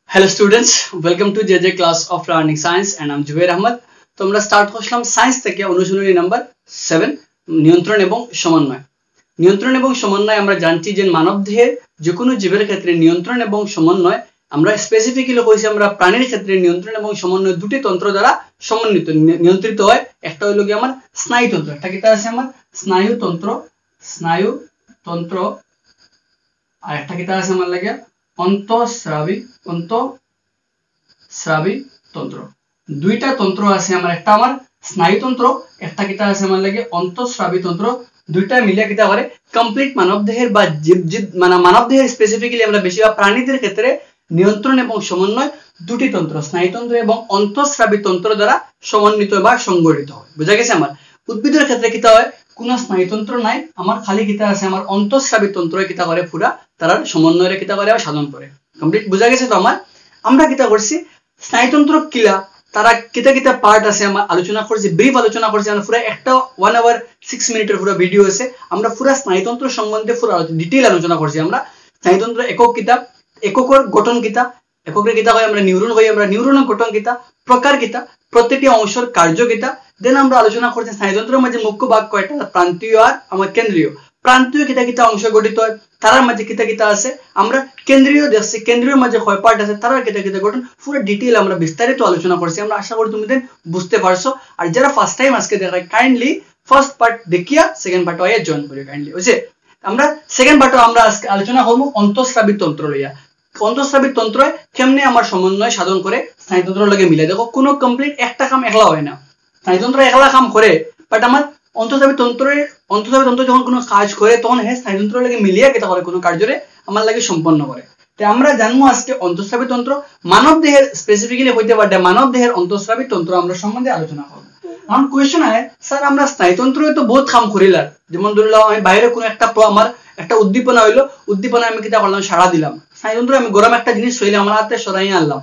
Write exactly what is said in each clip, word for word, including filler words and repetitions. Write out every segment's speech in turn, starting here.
Hello students, welcome to J J class of learning science and I'm Jubair Ahmed. তো আমরা start করলাম science থেকে অনুশীলনী number seven নিয়ন্ত্রণ এবং সমন্বয়। নিয়ন্ত্রণ এবং সমন্বয় আমরা জানছি যে মানবদেহের যে কোনো জীবের ক্ষেত্রে নিয়ন্ত্রণ এবং সমন্বয় আমরা স্পেসিফিক্যালি কইছি আমরা প্রাণীর ক্ষেত্রে নিয়ন্ত্রণ এবং সমন্বয় দুটি তন্ত্র দ্বারা সমন্বিত নিয়ন্ত্রিত হয়। একটা হলো কি আমার স্নায়ুতন্ত্র, একটা কিটা আছে আমার স্নায়ুতন্ত্র স্নায়ুতন্ত্র আর একটা কিটা আছে আমার লাগে অন্তঃস্রাবী অন্তঃস্রাবী তন্ত্র। দুইটা তন্ত্র আছে আমার, একটা আমার স্নায়ুতন্ত্র, একটা কিটা আছে আমার লাগে অন্তঃস্রাবী তন্ত্র। দুইটা মিলে কিটা করে কমপ্লিট মানবদেহের বা জীব জীব মানে মানবদেহের স্পেসিফিক্যালি আমরা বেশিরভাগ প্রাণীদের ক্ষেত্রে নিয়ন্ত্রণ এবং সমন্বয় দুটি তন্ত্র স্নায়ুতন্ত্র এবং অন্তঃস্রাবী তন্ত্র দ্বারা সমন্বিত বা সংগঠিত হয়। বুঝা গেছে আমার? উদ্ভিদের ক্ষেত্রে কিটা হয় কোনো স্নায়ুতন্ত্র নাই, আমার খালি কিটা আছে আমার অন্তঃস্রাবী তন্ত্র কিটা করে পুরা তারা সমন্বয়ে কিটা করে আর সাধন করে। কমপ্লিট বুঝা গেছে তো আমার? আমরা কিটা করছি স্নায়ুতন্ত্র কিলা তারা কিতা কিতা পার্ট আছে আমরা আলোচনা করছি, ব্রিফ আলোচনা করছি। আমরা পুরো একটা ওয়ান আওয়ার সিক্স মিনিটের পুরো ভিডিও আছে, আমরা পুরো স্নায়ুতন্ত্র সম্বন্ধে পুরো ডিটেইল আলোচনা করছি। আমরা স্নায়ুতন্ত্র একক কিতা, এককের গঠন কিতা, এককের কিতা হয় আমরা নিউরন হই, আমরা নিউরনের গঠন কিতা, প্রকার কিতা, প্রত্যেকটি অংশের কার্য কিতা। দেন আমরা আলোচনা করছি স্নায়ুতন্ত্রের মাঝে মুখ্য ভাগ কয়টা, প্রান্তীয় আর আমার কেন্দ্রীয়। প্রান্তীয় কিতা কিতা অংশ গঠিত হয়, তার মাঝে কিতা কিতা আছে আমরা কেন্দ্রীয় দেখছি, কেন্দ্রীয় মাঝে কয় পার্ট আছে তার কিতা কিতা গঠন পুরো ডিটেইল আমরা বিস্তারিত আলোচনা করছি। আমরা আশা করি তুমি দেন বুঝতে পারছো। আর যারা ফার্স্ট টাইম আজকে দেখায় কাইন্ডলি ফার্স্ট পার্ট দেখিয়া সেকেন্ড পার্ট হয়ে জয়েন করি কাইন্ডলি। বুঝছে? আমরা সেকেন্ড পার্টে আমরা আজকে আলোচনা করব অন্তঃস্রাবী তন্ত্র লইয়া। অন্তঃস্রাবী তন্ত্র কেমনে আমার সমন্বয় সাধন করে স্নায়ুতন্ত্র লাগে মিলে। দেখো কোনো কমপ্লিট একটা কাম একলা হয় না, স্নায়ুতন্ত্র একলা কাম করে, বাট আমার অন্তঃস্রাবী তন্ত্রের অন্তঃস্রাবী তন্ত্র যখন কোনো কাজ করে তখন হ্যাঁ স্নায়ুতন্ত্র লাগে মিলিয়ে কেটা করে কোনো কার্যরে আমার লাগে সম্পন্ন করে। তাই আমরা জানবো আজকে অন্তঃস্রাবী তন্ত্র মানব দেহের স্পেসিফিক্যালি হইতে পারে মানব দেহের অন্তঃস্রাবী তন্ত্র আমরা সম্বন্ধে আলোচনা করবো। এখন কোয়েশ্চন হয় স্যার আমরা স্নায়ুতন্ত্র তো বহুত কাম করিলাম, যেমন ধরলাম আমি বাইরে কোনো একটা আমার একটা উদ্দীপনা হইলো, উদ্দীপনা আমি কিটা করলাম সাড়া দিলাম, স্নায়ুতন্ত্র আমি গরম একটা জিনিস শৈলে আমার হাতে সরাই আনলাম,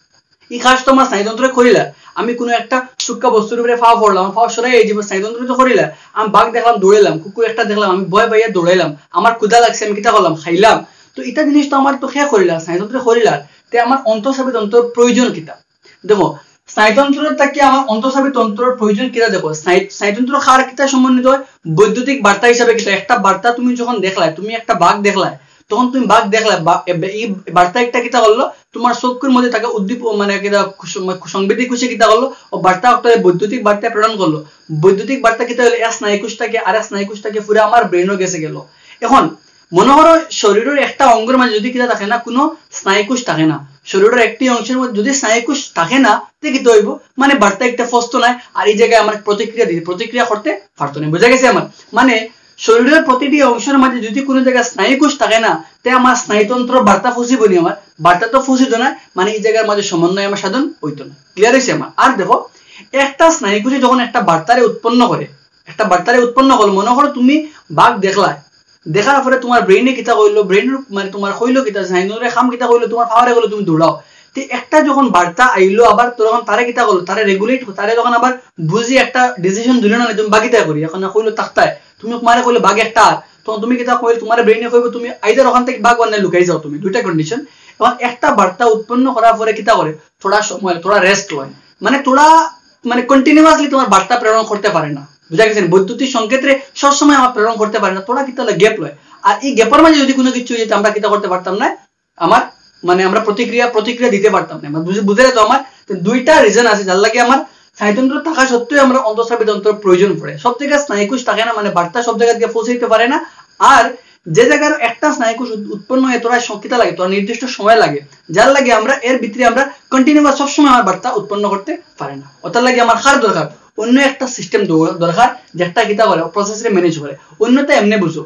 এই কাজ তো আমার স্নায়ুতন্ত্র করিলা। আমি কোনো একটা সূক্ষ্ম বস্তুর উপরে ফাও পড়লাম, ফাও সরাই এই জীবন স্নায়ুতন্ত্র তো করিলা। আমি বাঘ দেখলাম দৌড়াইলাম, কুকুর একটা দেখলাম আমি ভয় পাইয়া দৌড়াইলাম, আমার ক্ষুধা লাগছে আমি কিটা করলাম খাইলাম, তো এটা জিনিস তো আমার তো খেয়া করিলা স্নায়ুতন্ত্র করিলা। তে আমার অন্তঃস্রাবী তন্ত্রের প্রয়োজন কিটা? দেখো স্নায়ুতন্ত্রের থেকে আমার অন্তঃস্রাবী তন্ত্রের প্রয়োজন কিটা। দেখো স্নায়ুতন্ত্র খার কিটা সম্বন্ধিত হয় বৈদ্যুতিক বার্তা হিসাবে কিটা। একটা বার্তা তুমি যখন দেখলাই, তুমি একটা বাঘ দেখলাই, তখন তুমি বাঘ দেখলা এই বার্তা একটা কিটা করলো তোমার চোখের মধ্যে থাকে উদ্দীপ মানে কিটা সংবেদী কোষে কিটা করলো ও বার্তা একটা বৈদ্যুতিক বার্তা প্রেরণ করলো। বৈদ্যুতিক বার্তা কিটা হলো এক স্নায়ুকোষটাকে আর এক স্নায়ুকোষটাকে পুরো আমার ব্রেনও গেছে গেল। এখন মনে করো শরীরের একটা অঙ্গের মাঝে যদি কিটা থাকে না কোনো স্নায়ুকোষ থাকে না, শরীরের একটি অংশের মধ্যে যদি স্নায়ুকোষ থাকে না তে কি হইব মানে বার্তা একটা ফস্ত নাই আর এই জায়গায় আমার প্রতিক্রিয়া দিতে প্রতিক্রিয়া করতে পারতো না। বুঝা গেছে আমার? মানে শরীরের প্রতিটি অংশের মাঝে যদি কোনো জায়গায় স্নায়ুকোষ থাকে না তে আমার স্নায়ুতন্ত্র বার্তা ফুসিব নি, আমার বার্তা তো ফুসিত না, মানে এই জায়গার মাঝে সমন্বয় আমার সাধন হইতো না। ক্লিয়ার হয়েছে আমার? আর দেখো একটা স্নায়ুকোষে যখন একটা বার্তারে উৎপন্ন করে একটা বার্তারে উৎপন্ন করলো, মনে করো তুমি বাঘ দেখলা, দেখার পরে তোমার ব্রেইনে কিতা কইলো, ব্রেইন মানে তোমার কইলো কিতা স্নায়ুতন্ত্রে খাম কিতা কইলো, তোমার পাওয়ারে গেলো তুমি দৌড়াও। তো একটা যখন বার্তা আইলো আবার তখন তারে কিতা করলো, তারে রেগুলেট তারে যখন আবার বুঝি একটা ডিসিশন দিল না তুমি বাকিটা করি এখন কইলো তাকতায় তুমি তোমারে কইলো বাঘ একটা, তখন তুমি কিতা কইল তোমার ব্রেইনে কইবো তুমি আইদার ওখান থেকে বাঘ বানাই লুকাই যাও তুমি, দুইটা কন্ডিশন। এবং একটা বার্তা উৎপন্ন করার পরে কিতা করে থোড়া সময় থোড়া রেস্ট লয়, মানে থোড়া মানে কন্টিনিউয়াসলি তোমার বার্তা প্রেরণ করতে পারে না। বুঝা গেছেন? বৈদ্যুতিক সংকেতে সবসময় আমার প্রেরণ করতে পারে না, তোরা কিতা গ্যাপ লয়। আর এই গ্যাপের মাঝে যদি কোনো কিছু যেত আমরা কিতা করতে পারতাম না, আমার মানে আমরা প্রতিক্রিয়া প্রতিক্রিয়া দিতে পারতাম না। বুঝে তো আমার দুইটা রিজন আছে যার লাগে আমার স্নায়ুতন্ত্র থাকা সত্ত্বেও আমরা অন্তঃস্রাবী তন্ত্রের প্রয়োজন পড়ে। সব জায়গায় স্নায়ুকোষ থাকে না, মানে বার্তা সব জায়গায় গিয়ে পৌঁছে দিতে পারে না। আর যে জায়গার একটা স্নায়ুকোষ উৎপন্ন হয় তোরা সংকিতা লাগে, তোরা নির্দিষ্ট সময় লাগে, যার লাগে আমরা এর ভিতরে আমরা কন্টিনিউয়াস সবসময় আমার বার্তা উৎপন্ন করতে পারে না। ওটার লাগে আমার খার দরকার অন্য একটা সিস্টেম দরকার যেটা কিতা করে প্রসেসরে ম্যানেজ করে। অন্যটা এমনি বুঝো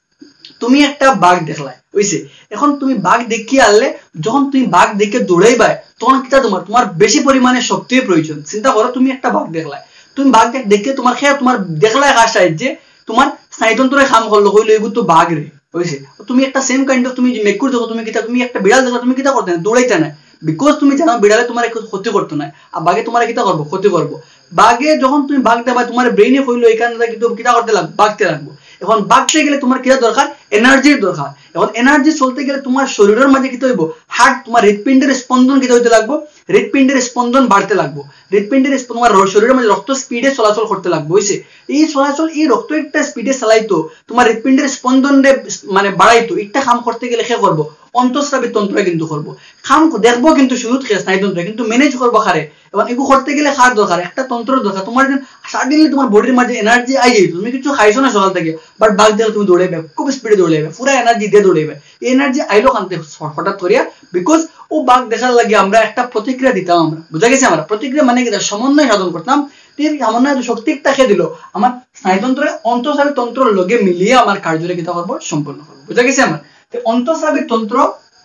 তুমি একটা বাঘ দেখলাই হইছে, এখন তুমি বাঘ দেখিয়ে আনলে যখন তুমি বাঘ দেখে দৌড়াইবা তখন কিতা তোমার তোমার বেশি পরিমাণে শক্তির প্রয়োজন। চিন্তা করো তুমি একটা বাঘ দেখলাই, তুমি বাঘ দেখে তোমার খেয়া তোমার দেখলাই আশায় যে তোমার স্নায়ুতন্ত্রে খাম করলো হইলো এগুলো তো বাঘ রে হইছে। তুমি একটা সেম কাইন্ড অফ তুমি মেকুর দেখো, তুমি কিতা তুমি একটা বিড়াল দেখো, তুমি কিতা করতে না দৌড়াইতে না, বিকজ তুমি জানো বিড়ালে তোমার ক্ষতি করতো না আর বাঘে তোমার কিতা করবো ক্ষতি করবো। বাঘে যখন তুমি বাঘ দেবা তোমার ব্রেইনে হইলো এখানে কিন্তু কিতা করতে লাগবে বাঘতে লাগবো। এখন বাগতে গেলে তোমার কি দরকার এনার্জির দরকার এখন এনার্জি চলতে গেলে তোমার শরীরের মাঝে কি হইব হার্ট তোমার হৃদপিণ্ডের স্পন্দন কি হইতে লাগবে হৃদপিণ্ডের স্পন্দন বাড়তে লাগবে হৃদপিণ্ডের তোমার শরীরের মাঝে রক্ত স্পিডে চলাচল করতে লাগবে হইছে এই চলাচল এই রক্ত একটা স্পিডে চালাইতো তোমার হৃদপিণ্ডের স্পন্দন মানে বাড়াইতো একটা কাম করতে গেলে কে করবো অন্তঃস্রাবী তন্ত্র কিন্তু করবো কাম দেখবো কিন্তু শুরু থেকে স্নায়ুতন্ত্র কিন্তু ম্যানেজ করবো খারে এবং এগুলো করতে গেলে খার দরকার একটা তন্ত্র দরকার তোমার সাডেনলি তোমার বডির মাঝে এনার্জি আই যাই তুমি কিছু খাইছো না সকাল থেকে বাট বাঘ দেখলে তুমি দৌড়াইবে খুব স্পিডে দৌড়াইবে পুরো এনার্জি দিয়ে দৌড়াইবে এই এনার্জি আইলো কানতে হঠাৎ করিয়া বিকজ ও বাঘ দেখার লাগে আমরা একটা প্রতিক্রিয়া দিতাম আমরা বুঝা গেছে আমরা প্রতিক্রিয়া মানে কি সমন্বয় সাধন করতাম সমন্বয় শক্তি খেয়ে দিল আমার স্নায়ুতন্ত্রের অন্তঃস্রাবী তন্ত্রের লগে মিলিয়ে আমার কার্যরে কিতা করবো সম্পন্ন করবো বুঝা গেছে আমার অন্তঃস্রাবী তন্ত্র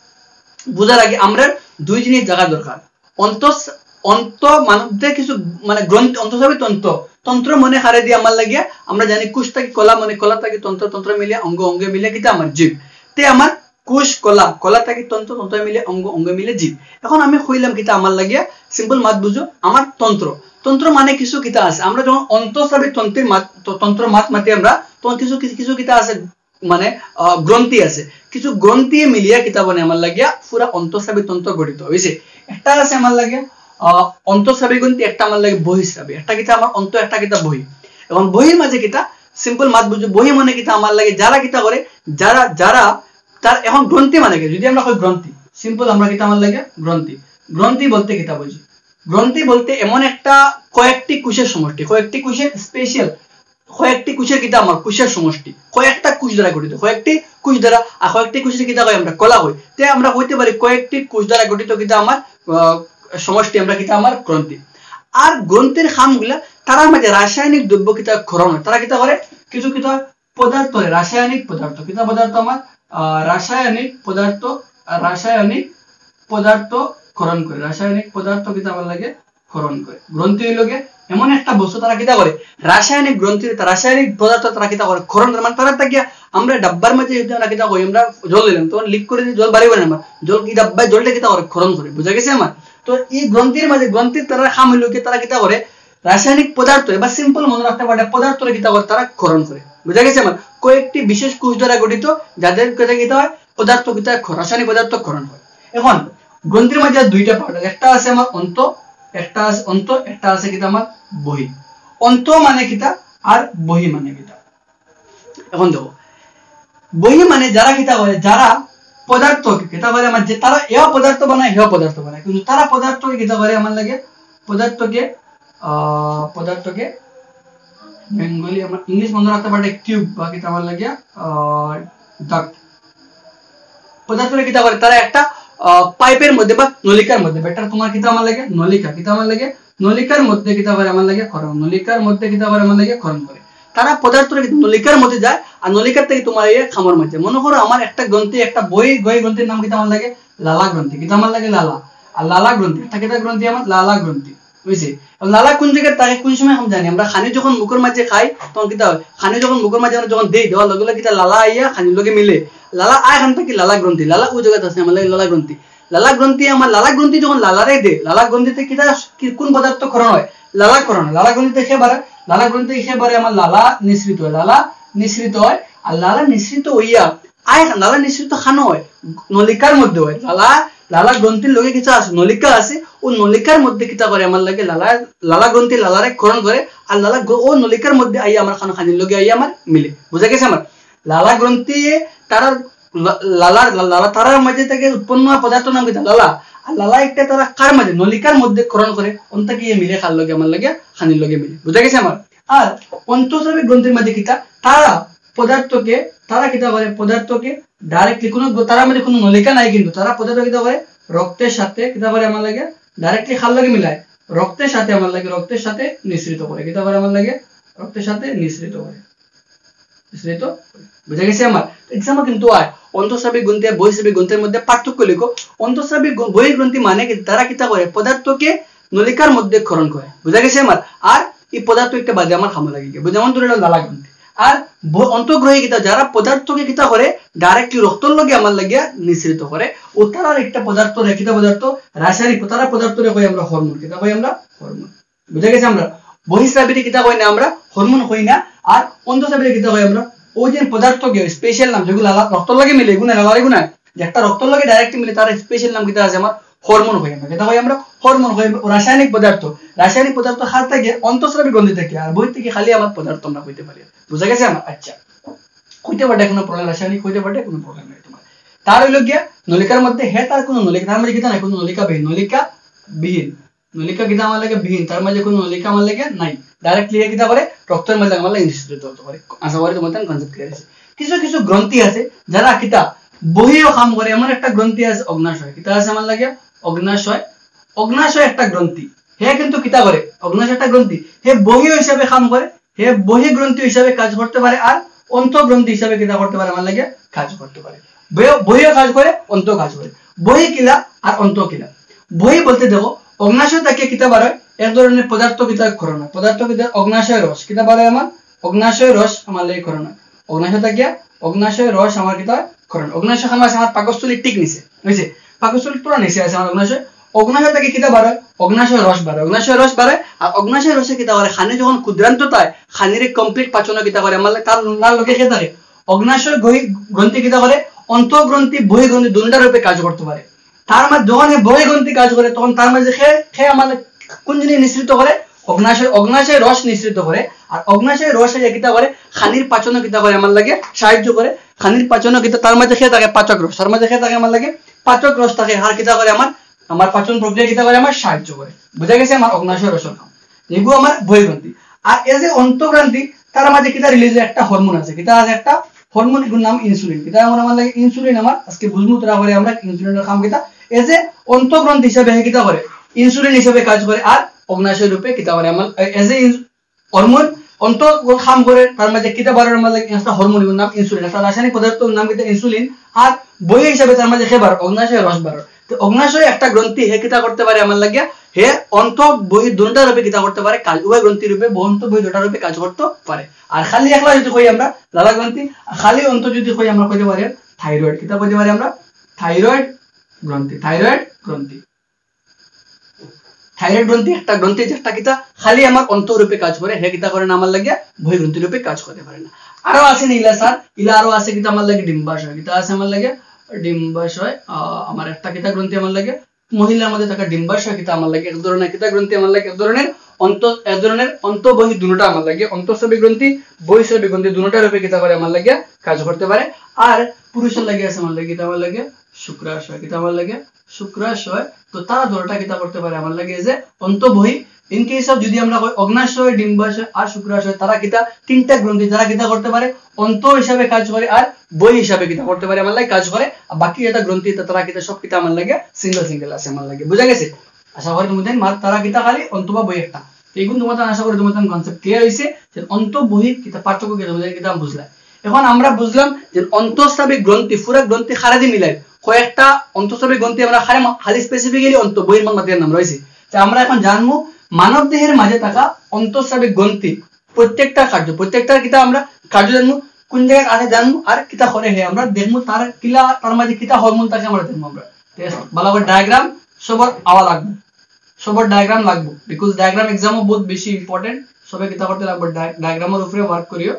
বোঝার আগে আমরা দুই জিনিস জায়গা দরকার অন্ত অন্ত মানবদের কিছু মানে গ্রন্থ অন্তঃস্রাবী তন্ত্র তন্ত্র মনে হারে দিয়ে আমার লাগিয়া আমরা জানি কুশ থাকি কলা মানে কলা থাকি তন্ত্র তন্ত্র মিলে অঙ্গ অঙ্গে মিলে কিতা আমার জীব তে আমার কুশ কলা কলা থাকি তন্ত্র তন্ত্র মিলে অঙ্গ অঙ্গে মিলে জীব এখন আমি কইলাম কিতা আমার লাগিয়া সিম্পল মাত বুঝো আমার তন্ত্র তন্ত্র মানে কিছু কিতা আছে আমরা যখন অন্তঃস্রাবী তন্ত্রের মাত তন্ত্র মাত মাতি আমরা তখন কিছু কিছু কিতা আছে মানে গ্রন্থি আছে কিছু গ্রন্থি মিলিয়া কিতা বনে আমার লাগিয়া পুরা অন্তঃস্রাবী তন্ত্র গঠিত হয়েছে একটা আছে আমার লাগিয়া আহ অন্তঃস্রাবী গ্রন্থি একটা আমার লাগে বহিঃস্রাবী একটা কিতা আমার অন্ত একটা কিতা বহি এবং বহির মাঝে কিতা সিম্পল মাত বুঝো বহি মানে কিতা আমার লাগে যারা কিতা করে যারা যারা তার এখন গ্রন্থি মানে কি যদি আমরা কই গ্রন্থি সিম্পল আমরা কিতা আমার লাগে গ্রন্থি গ্রন্থি বলতে কিতা বুঝি গ্রন্থি বলতে এমন একটা কয়েকটি কোষের সমষ্টি কয়েকটি কোষের স্পেশাল কয়েকটি কোষের কিতা আমার কোষের সমষ্টি কয়েকটা কোষ দ্বারা গঠিত কয়েকটি কোষ দ্বারা আর কয়েকটি কোষের কিতা কই আমরা কলা হই তে আমরা কইতে পারি কয়েকটি কোষ দ্বারা গঠিত কিতা আমার সমষ্টি আমরা কিতা আমার গ্রন্থি আর গ্রন্থির খামগুলা তার মাঝে রাসায়নিক দ্রব্য কিতা ক্ষরণ হয় তারা কিতা করে কিছু কিতা পদার্থ রাসায়নিক পদার্থ কিতা পদার্থ আমার রাসায়নিক পদার্থ রাসায়নিক পদার্থ ক্ষরণ করে রাসায়নিক পদার্থ কিতা আমার লাগে ক্ষরণ করে গ্রন্থি হইলগে এমন একটা বস্তু তারা কিতা করে রাসায়নিক গ্রন্থির রাসায়নিক পদার্থ তারা কিতা করে ক্ষরণ করে মানে তারা তাকিয়া আমরা ডাব্বার মাঝে যদি আমরা কিতা কই আমরা জল দিলাম তখন লিক করে দিয়ে জল বাড়িবে না আমার জল কি ডাব্বায় জলটা কিতা করে ক্ষরণ করে বুঝা গেছে আমার তো এই গ্রন্থির মাঝে গ্রন্থির তারা খাম হইলগে তারা কিতা করে রাসায়নিক পদার্থ বা সিম্পল মনে রাখতে পারে পদার্থ কিতা করে তারা ক্ষরণ করে বুঝা গেছে আমার কয়েকটি বিশেষ কোষ দ্বারা গঠিত যাদের কথা কিতা হয় পদার্থ কিতা রাসায়নিক পদার্থ ক্ষরণ হয় এখন গ্রন্থির মাঝে দুইটা পার্ট একটা আছে আমার অন্ত একটা আছে অন্ত একটা আছে কিতা আমার বহি অন্ত মানে কিতা আর বহি মানে কিতা এখন দেখো বহি মানে যারা কিতা করে যারা পদার্থ কিতা করে আমার যে তারা এও পদার্থ বানায় হেও পদার্থ বানায় কিন্তু তারা পদার্থকে কিতা করে আমার লাগে পদার্থকে আহ পদার্থকে বেঙ্গলি আমার ইংলিশ মনে রাখতে পারে টিউব বা কিতা আমার লাগে আহ ডাক্ট পদার্থকে কিতা করে তারা একটা পাইপের মধ্যে বা নলিকার মধ্যে বেটার তোমার কিতা আমার লাগে নলিকা কিতা আমার লাগে নলিকার মধ্যে কিতা করে আমার লাগে ক্ষরণ নলিকার মধ্যে কিতা করে আমার লাগে ক্ষরণ করে তারা পদার্থটা নলিকার মধ্যে যায় আর নলিকার থেকে তোমার এই খামর মধ্যে মনে করো আমার একটা গ্রন্থি একটা বই বই গ্রন্থির নাম কিতা আমার লাগে লালা গ্রন্থি কিতা আমার লাগে লালা আর লালা গ্রন্থি একটা কিতা গ্রন্থি আমার লালা গ্রন্থি বুঝছি লালা কোন জায়গায় তাকে কোন সময় আমি জানি আমরা খানি যখন মুখের মাঝে খাই তখন কিতা হয় খানি যখন মুখের মাঝে আমরা যখন দেই দেওয়ার লগে লগে কিতা লালা আইয়া খানির লগে মিলে লালা আয় খান থেকে লালা গ্রন্থি লালা ওই জায়গাতে আছে আমার লালা গ্রন্থি লালা গ্রন্থি আমার লালা গ্রন্থি যখন লালারে দে লালা গ্রন্থিতে কিতা কোন পদার্থ ক্ষরণ হয় লালা ক্ষরণ লালা গ্রন্থিতে খেবারে লালা গ্রন্থি খেবারে আমার লালা নিঃসৃত হয় লালা নিঃসৃত হয় আর লালা নিঃসৃত হইয়া আয় লালা নিঃসৃত খানো হয় নলিকার মধ্যে হয় লালা লালা গ্রন্থির লগে কিতা আছে নলিকা আছে ও নলিকার মধ্যে কিতা করে আমার লাগে লালা লালা গ্রন্থি লালারে ক্ষরণ করে আর লালা ও নলিকার মধ্যে আইয়া আমার খানো খানির লগে আইয়া আমার মিলে বুঝা গেছে আমার লালা গ্রন্থি তারা লালা লালা তারার মাঝে থেকে উৎপন্ন হওয়া পদার্থ নাম কিতা লালা আর লালা একটা তারা কার মাঝে নলিকার মধ্যে ক্ষরণ করে অন্তা কি মিলে খার লগে আমার লাগে খানির লগে মিলে বুঝা গেছে আমার আর অন্তঃস্রাবী গ্রন্থির মাঝে কিতা তারা পদার্থকে তারা কিতা করে পদার্থকে ডাইরেক্টলি কোনো তারা মধ্যে কোনো নলিকা নাই কিন্তু তারা পদার্থ কিতা করে রক্তের সাথে কিতা করে আমার লাগে ডাইরেক্টলি খার লগে মিলায় রক্তের সাথে আমার লাগে রক্তের সাথে নিঃসৃত করে কিতা করে আমার লাগে রক্তের সাথে নিঃসৃত করে নিঃসৃত বুঝা গেছে আমার এক্সাম্পল কিন্তু হয় অন্তঃস্রাবী গ্রন্থি আর বহিঃস্রাবী গ্রন্থির মধ্যে পার্থক্য লিখো অন্তঃস্রাবী বহিঃগ্রন্থি মানে কি তারা কিতা করে পদার্থকে নলিকার মধ্যে ক্ষরণ করে বুঝা গেছে আমার আর এই পদার্থ একটা বাদে আমার খামা লাগে যেমন ধরে লালা গ্রন্থি আর অন্তঃগ্রহী কিতা যারা পদার্থকে কিতা করে ডাইরেক্টলি রক্তর লগে আমার লাগিয়া নিঃসৃত করে ও তারার একটা পদার্থ রে কিতা পদার্থ রাসায়নিক তারা পদার্থ রে কই আমরা হরমোন কিতা কই আমরা হরমোন বুঝা গেছে আমরা বহিঃস্রাবী কিতা কই না আমরা হরমোন কই না আর অন্তঃস্রাবী কিতা কই আমরা ওই যে পদার্থ কে স্পেশাল নাম যেগুলো রক্তর লাগে মিলে এগুলো আলাদা এগুলো না যে একটা রক্তর লাগে ডাইরেক্ট মিলে তার স্পেশাল নাম কিটা আছে আমার হরমোন হয় আমরা এটা হয় আমরা হরমোন হয় রাসায়নিক পদার্থ রাসায়নিক পদার্থ হাত থেকে অন্তঃস্রাবী গ্রন্থি থেকে আর বই থেকে খালি আমার পদার্থ আমরা হইতে পারি বুঝা গেছে আমার আচ্ছা হইতে পারে কোনো প্রবলেম রাসায়নিক হইতে পারে কোনো প্রবলেম নাই তোমার তার হইল গিয়া নলিকার মধ্যে হে তার কোনো নলিকা তার মধ্যে কিটা নাই কোনো নলিকা বিহীন নলিকা বিহীন নলিকা কিটা আমার লাগে বিহীন তার মধ্যে কোনো নলিকা আমার লাগে নাই ডাইরেক্টলি কিটা করে রক্তের মধ্যে আমার লাগে নিঃসৃত হতে পারে আশা করি তোমাদের কনসেপ্ট ক্লিয়ার আছে কিছু কিছু গ্রন্থি আছে যারা কিটা বহিও কাম করে এমন একটা গ্রন্থি আছে অগ্নাশয় কিটা আছে আমার লাগে অগ্নাশয় অগ্নাশয় একটা গ্রন্থি হে কিন্তু কিটা করে অগ্নাশয় একটা গ্রন্থি হে বহিও হিসাবে কাম করে হে বহি গ্রন্থি হিসাবে কাজ করতে পারে আর অন্তঃগ্রন্থি হিসাবে কিটা করতে পারে আমার লাগে কাজ করতে পারে বহিও কাজ করে অন্ত কাজ করে বহি কিলা আর অন্ত কিলা বহি বলতে দেখো অগ্নাশয় থেকে কিতা বার হয় এক ধরনের পদার্থ কিতা করোনা পদার্থ কিতা অগ্নাশয় রস কিতা বার হয় আমার অগ্নাশয় রস আমার লাগে করোনা অগ্নাশয় থেকে অগ্নাশয় রস আমার কিতা করোনা অগ্নাশয় খান আছে আমার পাকস্থলী ঠিক নিচে বুঝছে পাকস্থলী পুরো নিচে আছে আমার অগ্নাশয় অগ্নাশয় থেকে কিতা বার হয় অগ্নাশয় রস বার হয় অগ্নাশয় রস বার হয় আর অগ্নাশয় রসে কিতা করে খানি যখন ক্ষুদ্রান্ত তাই খানির কমপ্লিট পাচন কিতা করে আমার তার নার লোকে খেয়ে থাকে অগ্নাশয় গ্রন্থি কিতা করে অন্তঃগ্রন্থি বহি গ্রন্থি দুটার রূপে কাজ করতে পারে তার মধ্যে যখন বহি গ্রন্থি কাজ করে তখন তার মাঝে খেয়ে খেয়ে আমার কোন জিনিস নিঃসৃত করে অগ্নাশয় অগ্নাশয় রস নিঃসৃত করে আর অগ্নাশয় রস কিতা করে খানির পাচন কিতা করে আমার লাগে সাহায্য করে খানির পাচন কিতা তার মাঝে খেয়ে থাকে পাচক রস তার মাঝে খেয়ে থাকে আমার লাগে পাচক রস থাকে আর কিতা করে আমার আমার পাচন প্রক্রিয়া কিতা করে আমার সাহায্য করে বুঝা গেছে আমার অগ্নাশয় রসের কাম এগুলো আমার বহি গ্রন্থি আর এই যে অন্তঃগ্রন্থি তার মাঝে কিতা রিলিজ একটা হরমোন আছে কিতা আছে একটা হরমোন এর নাম ইনসুলিন কিতা আমার আমার লাগে ইনসুলিন আমার আজকে বুঝমু তোরা করে আমরা ইনসুলিনের কাম কিতা এই যে অন্তঃগ্রন্থি হিসাবে কিতা করে ইনসুলিন হিসাবে কাজ করে আর অগ্নাশয় রূপে কিতা করে আমার এই যে হরমোন অন্ত কাম করে তার মাঝে কিতা বারের আমার লাগে একটা হরমোন এর নাম ইনসুলিন একটা রাসায়নিক পদার্থের নাম কিতা ইনসুলিন আর বহি হিসাবে তার মাঝে খেবার অগ্নাশয় রস বার তো অগ্নাশয় একটা গ্রন্থি হে কিতা করতে পারে আমার লাগে হে অন্ত বহি দুটা রূপে কিতা করতে পারে কাজ উভয় গ্রন্থি রূপে অন্ত বহি দুটা রূপে কাজ করতে পারে আর খালি একলা যদি কই আমরা লালা গ্রন্থি খালি অন্ত যদি কই আমরা কইতে পারি থাইরয়েড কিতা কইতে পারি আমরা থাইরয়েড গ্রন্থি থাইরয়েড গ্রন্থি থাইরয়েড গ্রন্থি একটা গ্রন্থি যেটা কিতা খালি আমার অন্ত রূপে কাজ করে হে কিতা করে না আমার লাগে বহি গ্রন্থি রূপে কাজ করতে পারে না আরো আছে নীলা স্যার ইলা আরো আছে কিতা আমার লাগে ডিম্বাশয় কিতা আছে আমার লাগে ডিম্বাশয় আমার একটা কিতা গ্রন্থি আমার লাগে মহিলার মধ্যে থাকা ডিম্বাশয় কিতা আমার লাগে এক ধরনের কিতা গ্রন্থি আমার লাগে এক ধরনের অন্ত এক ধরনের অন্ত বহি দুটোটা আমার লাগে অন্তঃস্রাবী গ্রন্থি বহিঃস্রাবী গ্রন্থি দুটোটার রূপে কিতা করে আমার লাগে কাজ করতে পারে আর পুরুষের লাগে আছে আমার লাগে কিতা আমার লাগে শুক্রাশয় কিতা আমার লাগে শুক্রাশয় তো তারা দুটোটা কিতা করতে পারে আমার লাগে যে অন্ত বহি ইন কেস অফ যদি আমরা কই অগ্নাশয় ডিম্বাশয় আর শুক্রাশয় তারা কিতা তিনটা গ্রন্থি যারা কিতা করতে পারে অন্ত হিসাবে কাজ করে আর বহি হিসাবে কিতা করতে পারে আমার লাগে কাজ করে আর বাকি এটা গ্রন্থি তারা কিতা সব কিতা আমার লাগে সিঙ্গেল সিঙ্গেল আছে আমার লাগে বুঝা গেছে আশা করি তোমাদের মার তারা কিতা খালি অন্ত বা বহি একটা এইগুলো তোমাদের আশা করি তোমাদের কনসেপ্ট ক্লিয়ার হইছে যে অন্ত বহি কিতা পার্থক্য কি তোমাদের কিতা বুঝলা এখন আমরা বুঝলাম যে অন্তঃস্রাবী গ্রন্থি পুরো গ্রন্থি খারাদি মিলাই কয়েকটা অন্তঃস্রাবী গ্রন্থি আমরা খালি খালি স্পেসিফিক্যালি অন্ত বহির মাধ্যমে নাম রয়েছে যে আমরা এখন জানবো মানব দেহের মাঝে থাকা অন্তঃস্রাবী গ্রন্থি প্রত্যেকটা কার্য প্রত্যেকটার কিতা আমরা কার্য জানবো কোন জায়গায় আছে জানবো আর কিতা করে হে আমরা দেখবো তার কিলা তার মাঝে কিতা হরমোন থাকে আমরা দেখবো আমরা ভালো করে ডায়াগ্রাম সবার আওয়া লাগবে সবার ডায়াগ্রাম লাগবে বিকজ ডায়াগ্রাম এক্সামও বহুত বেশি ইম্পর্টেন্ট সবাই কিতা করতে লাগবে ডায়াগ্রামের উপরে ওয়ার্ক করিও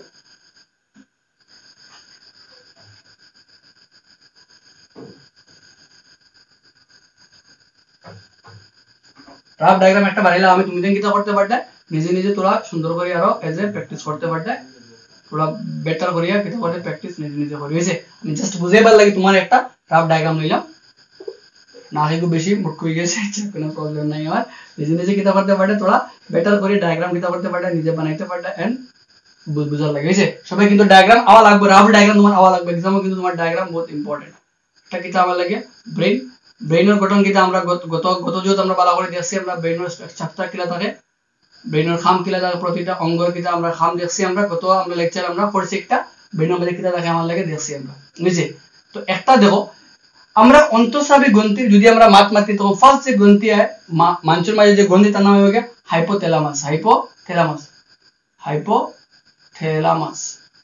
রাফ ডায়াগ্রাম একটা বানাইলা আমি তুমি দেন কিতা করতে পারতে নিজে নিজে তোরা সুন্দর করে আরো এজ এ প্র্যাকটিস করতে পারতে তোরা বেটার করিয়া কিতা করতে প্র্যাকটিস নিজে নিজে করি হইছে আমি জাস্ট বুঝাইবার লাগি তোমার একটা রাফ ডায়াগ্রাম লইলাম না হেগু বেশি মুট কই গেছে কোনো প্রবলেম নাই আর নিজে নিজে কিতা করতে পারতে তোরা বেটার করে ডায়াগ্রাম কিতা করতে পারতে নিজে বানাইতে পারতে এন্ড বুঝার লাগে হইছে সবাই কিন্তু ডায়াগ্রাম আওয়া লাগবে রাফ ডায়াগ্রাম তোমার আওয়া লাগবে এক্সামে কিন্তু তোমার ডায়াগ্রাম বহুত ইম্পর্টেন্ট এটা কিতা আমার লাগে ব্রেন ব্রেনের গঠন কিতা আমরা গত গত যত আমরা ভালো করে দেখছি আমরা ব্রেনের স্ট্রাকচার কিলা থাকে ব্রেনের খাম কিলা থাকে প্রতিটা অঙ্গের কিতা আমরা খাম দেখছি আমরা গত আমরা লেকচার আমরা পড়ছি একটা ব্রেনের মধ্যে কিতা থাকে আমার লাগে দেখছি আমরা বুঝছে তো একটা দেখো আমরা অন্তঃস্রাবী গ্রন্থি যদি আমরা মাত মাতি তো ফার্স্ট যে গ্রন্থি হয় মাংসের মাঝে যে গ্রন্থি তার নাম হবে hypothalamus hypothalamus hypothalamus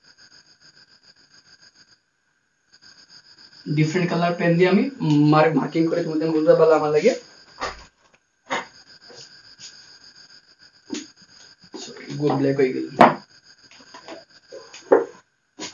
different colour pen দিয়ে আমি মার্কিং করে তোমাদের বুঝতে পারলে আমার লাগে সরি গোল ব্ল্যাক হয়ে গেল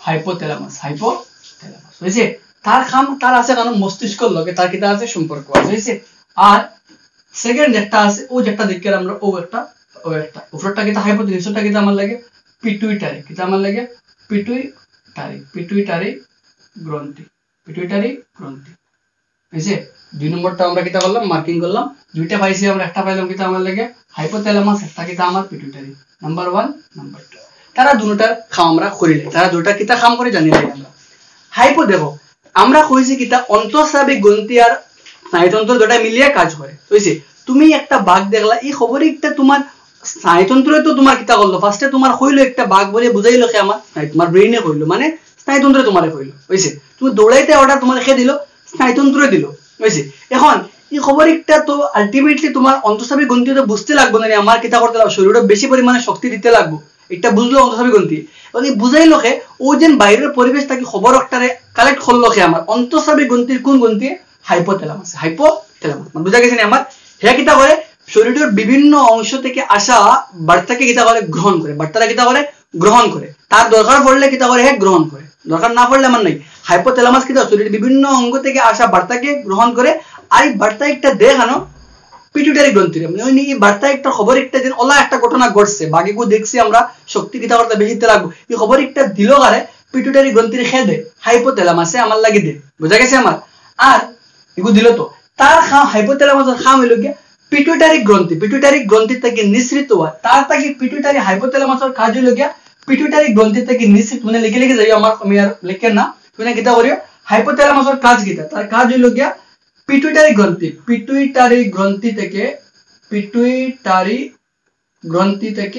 হাইপোথ্যালামাস হাইপোথ্যালামাস হইছে তার খাম তার আছে কারণ মস্তিষ্কর লগে তার কিটা আছে সম্পর্ক আছে হইছে আর সেকেন্ড যেটা আছে ও যেটা দেখে আমরা ও একটা ও একটা উপরটা কিটা হাইপোথ্যালামাসটা কিটা আমার লাগে পিটুইটারি কিটা আমার লাগে পিটুইটারি পিটুইটারি গ্রন্থি পিটুইটারি গ্রন্থি হইছে দুই নম্বরটা আমরা কিটা করলাম মার্কিং করলাম দুইটা পাইছি আমরা একটা পাইলাম কিটা আমার লাগে হাইপোথ্যালামাস একটা কিটা আমার pituitary number one number two তারা দুটোটার খাম আমরা করিলে তারা দুটা কিটা খাম করে জানি লাগে আমরা হাইপো দেখো আমরা কইছি কিটা অন্তঃস্রাবী গ্রন্থি আর স্নায়ুতন্ত্র দুটা মিলিয়ে কাজ করে হইছে তুমি একটা বাঘ দেখলা এই খবরই একটা তোমার স্নায়ুতন্ত্রে তো তোমার কিটা করলো ফার্স্টে তোমার কইলো একটা বাঘ বলে বুঝাইলো কে আমার তোমার ব্রেইনে কইলো মানে স্নায়ুতন্ত্রে তোমারে কইলো হইছে তুমি দৌড়াইতে অর্ডার তোমার কে দিল স্নায়ুতন্ত্রে দিল হইছে এখন এই খবর একটা তো আলটিমেটলি তোমার অন্তঃস্রাবী গ্রন্থি তো বুঝতে লাগবে না আমার কিটা করতে লাগবে শরীরে বেশি পরিমাণে শক্তি দিতে লাগবে এটা বুঝলো অন্তঃস্রাবী গ্রন্থি মানে বুঝাইলো কে ও যেন বাইরের পরিবেশ তাকে খবর একটারে কালেক্ট করলো কে আমার অন্তঃস্রাবী গ্রন্থির কোন গ্রন্থি হাইপোথ্যালামাস হাইপোথ্যালামাস মানে বুঝা গেছে না আমার হে কিটা করে শরীরের বিভিন্ন অংশ থেকে আসা বার্তাকে কিটা করে গ্রহণ করে বার্তাটা কিটা করে গ্রহণ করে তার দরকার পড়লে কিটা করে হে গ্রহণ করে দরকার না পড়লে আমার নাই হাইপোথ্যালামাস কিটা শরীরের বিভিন্ন অঙ্গ থেকে আসা বার্তাকে গ্রহণ করে আর এই বার্তা একটা দেখানো পিটুইটারি গ্রন্থি মানে ওই এই বার্তা একটা খবর একটা দিন ওলা একটা ঘটনা ঘটছে বাকিকে দেখছি আমরা শক্তি কিটা করতে বেশি দিতে লাগবো এই খবর একটা দিল কারে পিটুইটারি গ্রন্থির খেয়ে দে হাইপোথ্যালামাসে আমার লাগি দে বুঝা গেছে আমার আর এগু দিল তো তার খাম হাইপোথ্যালামাসের খাম হইল কি পিটুইটারি গ্রন্থি পিটুইটারি গ্রন্থি থেকে নিঃসৃত হয় তার থেকে পিটুইটারি হাইপোথ্যালামাসের কাজ হইল কি পিটুইটারি গ্রন্থি থেকে নিঃসৃত মানে লিখে লিখে যাই আমার আমি আর লিখে না তুমি কিটা করিও হাইপোথ্যালামাসের কাজ কিটা তার কাজ হইল কি পিটুইটারি গ্রন্থি পিটুইটারি গ্রন্থি থেকে পিটুইটারি গ্রন্থি থেকে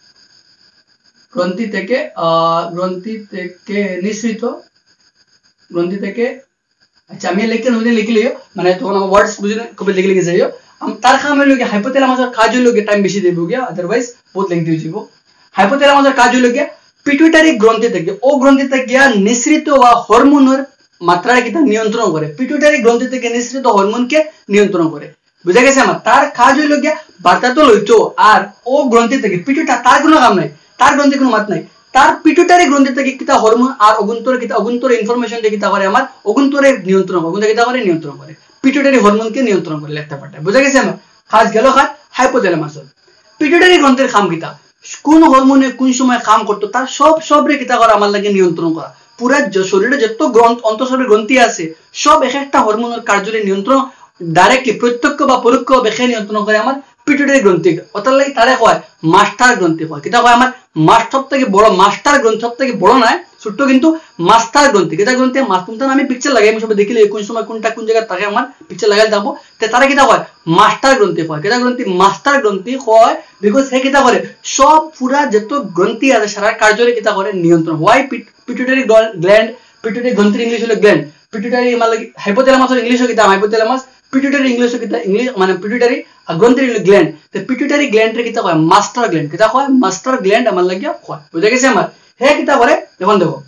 গ্রন্থি থেকে আহ গ্রন্থি থেকে নিঃসৃত গ্রন্থি থেকে আচ্ছা আমি লিখতে নদী লিখে লিও মানে তখন আমার ওয়ার্ডস বুঝে কবে লিখে লিখে যাইও আমি তার খাম হইল কি হাইপোথ্যালামাসের কাজ হইল কি টাইম বেশি দেবো গিয়া আদারওয়াইজ বহুত লেন্থি হয়ে যাব হাইপোথ্যালামাসের কাজ হইল কি পিটুইটারি গ্রন্থি থেকে ও গ্রন্থি থেকে নিঃসৃত হওয়া হরমোনের মাত্রাটা কিটা নিয়ন্ত্রণ করে পিটুইটারি গ্রন্থি থেকে নিঃসৃত হরমোনকে নিয়ন্ত্রণ করে বুঝা গেছে আমার তার কাজ হইল কি বার্তা তো লইতো আর ও গ্রন্থি থেকে পিটুইটা তার কোনো কাম নাই তার গ্রন্থি কোনো মাত নাই তার পিটুইটারি গ্রন্থি থেকে কিটা হরমোন আর অগুন্তর কিটা অগুন্তর ইনফরমেশন দিয়ে কিটা করে আমার অগুন্তরের নিয়ন্ত্রণ করে অগুন্তর কিটা করে নিয়ন্ত্রণ করে পিটুইটারি হরমোনকে নিয়ন্ত্রণ করে লেখতে পারতে বুঝা গেছে আমার কাজ গেল কাজ হাইপোথ্যালামাস পিটুইটারি গ্রন্থির কাম কিটা কোন হরমোনে কোন সময় কাম করতো তার সব সবরে কিটা করা আমার লাগে নিয়ন্ত্রণ করা পুরা শরীরে যত গ্রন্থ অন্তঃস্রাবী গ্রন্থি আছে সব এক একটা হরমোনের কার্যের নিয়ন্ত্রণ ডাইরেক্টলি প্রত্যক্ষ বা পরোক্ষ ভাবে নিয়ন্ত্রণ করে আমার পিটুইটারি গ্রন্থি অর্থাৎ লাগি তারে কয় মাস্টার গ্রন্থি কয় কিটা কয় আমার মাস্টার থেকে বড় মাস্টার গ্রন্থি থেকে বড় নয় ছোট্ট কিন্তু মাস্টার গ্রন্থি কিটা গ্রন্থি মাস্টার আমি পিকচার লাগাই আমি সব দেখিলে কোন সময় কোনটা কোন জায়গা থাকে আমার পিকচার লাগাই যাবো তে তারা কিটা কয় মাস্টার গ্রন্থি কয় কিটা গ্রন্থি মাস্টার গ্রন্থি কয় বিকজ হে কিটা করে সব পুরা যত গ্রন্থি আছে সারা কার্যরে কিটা করে নিয়ন্ত্রণ হোয়াই পিটুইটারি গ্ল্যান্ড পিটুইটারি গ্রন্থির ইংলিশ হলো গ্ল্যান্ড পিটুইটারি মানে হাইপোথ্যালামাসের ইংলিশ কিটা হাইপোথ্যালামাস পিটুইটারি ইংলিশ কিটা ইংলিশ মানে পিটুইটারি গ্রন্থির গ্ল্যান্ড তো পিটুইটারি গ্ল্যান্ডের কিটা কয় মাস্টার গ্ল্যান্ড কিটা কয় মাস্টার গ্ল্যান্ড আমার লাগিয়া কয় বুঝা গেছে আমার হে কিটা করে এখন দেখো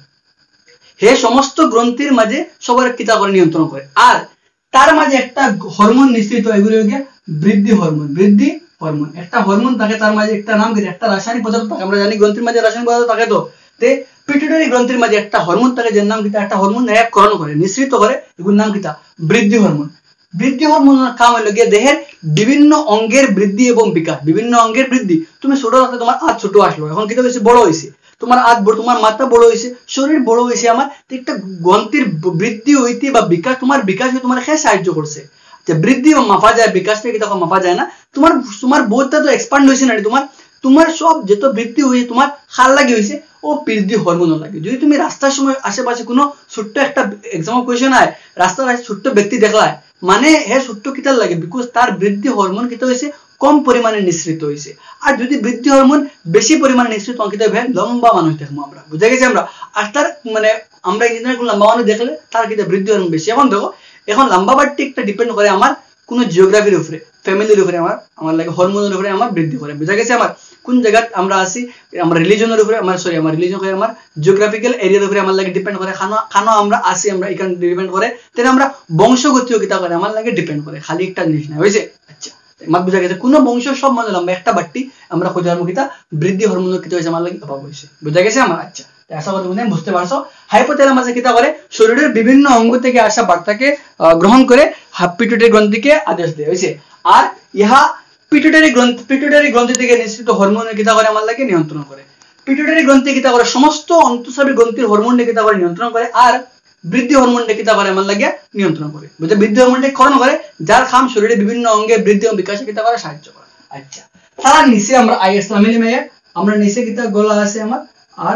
হে সমস্ত গ্রন্থির মাঝে সবার কিটা করে নিয়ন্ত্রণ করে আর তার মাঝে একটা হরমোন নিঃসৃত এগুলো গিয়ে বৃদ্ধি হরমোন বৃদ্ধি হরমোন একটা হরমোন থাকে তার মাঝে একটা নাম কি একটা রাসায়নিক পদার্থ থাকে আমরা জানি গ্রন্থির মাঝে রাসায়নিক পদার্থ থাকে তো তে পিটুইটারি গ্রন্থির মাঝে একটা হরমোন থাকে যার নাম কিটা একটা হরমোন এককরণ করে নিঃসৃত করে এগুলোর নাম কিটা বৃদ্ধি হরমোন বৃদ্ধি হরমোনের কাম হলো গিয়ে দেহের বিভিন্ন অঙ্গের বৃদ্ধি এবং বিকাশ বিভিন্ন অঙ্গের বৃদ্ধি তুমি ছোট থাকতে তোমার হাত ছোট আসলো এখন কিটা হয়েছে বড় হয়েছে তোমার হাত বড় তোমার মাথা বড় হয়েছে শরীর বড় হয়েছে আমার একটা গ্রন্থির বৃদ্ধি হইতে বা বিকাশ তোমার বিকাশে তোমার খেয়ে সাহায্য করছে যে বৃদ্ধি মাপা যায় বিকাশটা কি তখন মাপা যায় না তোমার তোমার বোধটা তো এক্সপান্ড হয়েছে না তোমার তোমার সব যত বৃদ্ধি হয়েছে তোমার খাল লাগি হয়েছে ও বৃদ্ধি হরমোন লাগে যদি তুমি রাস্তার সময় আশেপাশে কোনো ছোট্ট একটা এক্সাম্পল কোয়েশ্চেন হয় রাস্তার ছোট্ট ব্যক্তি দেখলায় মানে হে ছোট্ট কিতার লাগে বিকজ তার বৃদ্ধি হরমোন কিতা হয়েছে কম পরিমাণে নিঃসৃত হয়েছে আর যদি বৃদ্ধি হরমোন বেশি পরিমাণে নিঃসৃত অঙ্কিত হবে লম্বা মানুষ দেখবো আমরা বুঝা গেছি আমরা আর তার মানে আমরা ইঞ্জিনিয়ার লম্বা মানুষ দেখলে তার কিতা বৃদ্ধি হরমোন বেশি এখন দেখো এখন লম্বা বাড়টি একটা ডিপেন্ড করে আমার কোনো জিওগ্রাফির উপরে ফ্যামিলির উপরে আমার আমার লাগে হরমোনের উপরে আমার বৃদ্ধি করে বুঝা গেছে আমার কোন জায়গা আমরা আসি আমরা রিলিজনের উপরে আমার সরি আমার রিলিজন করে আমার জিওগ্রাফিক্যাল এরিয়ার উপরে আমার লাগে ডিপেন্ড করে খানো খানো আমরা আসি আমরা এখানে ডিপেন্ড করে তাহলে আমরা বংশগতীয় কিতা করে আমার লাগে ডিপেন্ড করে খালি একটা জিনিস না হয়েছে আচ্ছা মাত বুঝা গেছে কোন বংশ সব মানে লম্বা একটা বাড়তি আমরা খোঁজার মুখিতা বৃদ্ধি হরমোনের কিতা হয়েছে আমার লাগে অভাব হয়েছে বুঝা গেছে আমার আচ্ছা আশা করি তুমি বুঝতে পারছো হাইপোথ্যালামাসে কিতা করে শরীরের বিভিন্ন অঙ্গ থেকে আসা বার্তাকে গ্রহণ করে পিটুইটারি গ্রন্থিকে আদেশ দেয় হইছে আর ইহা পিটুইটারি গ্রন্থি পিটুইটারি গ্রন্থি থেকে নিঃসৃত হরমোনের কিতা করে আমার লাগে নিয়ন্ত্রণ করে পিটুইটারি গ্রন্থি কিতা করে সমস্ত অন্তঃস্রাবী গ্রন্থির হরমোনকে কিতা করে নিয়ন্ত্রণ করে আর বৃদ্ধি হরমোনকে কিতা করে আমার লাগে নিয়ন্ত্রণ করে বুঝতে বৃদ্ধি হরমোনকে করণ করে যার কাম শরীরের বিভিন্ন অঙ্গে বৃদ্ধি ও বিকাশে কিতা করে সাহায্য করে আচ্ছা তার নিচে আমরা আইএস লামিলি মেয়ে আমরা নিচে কিতা গলা আছে আমার আর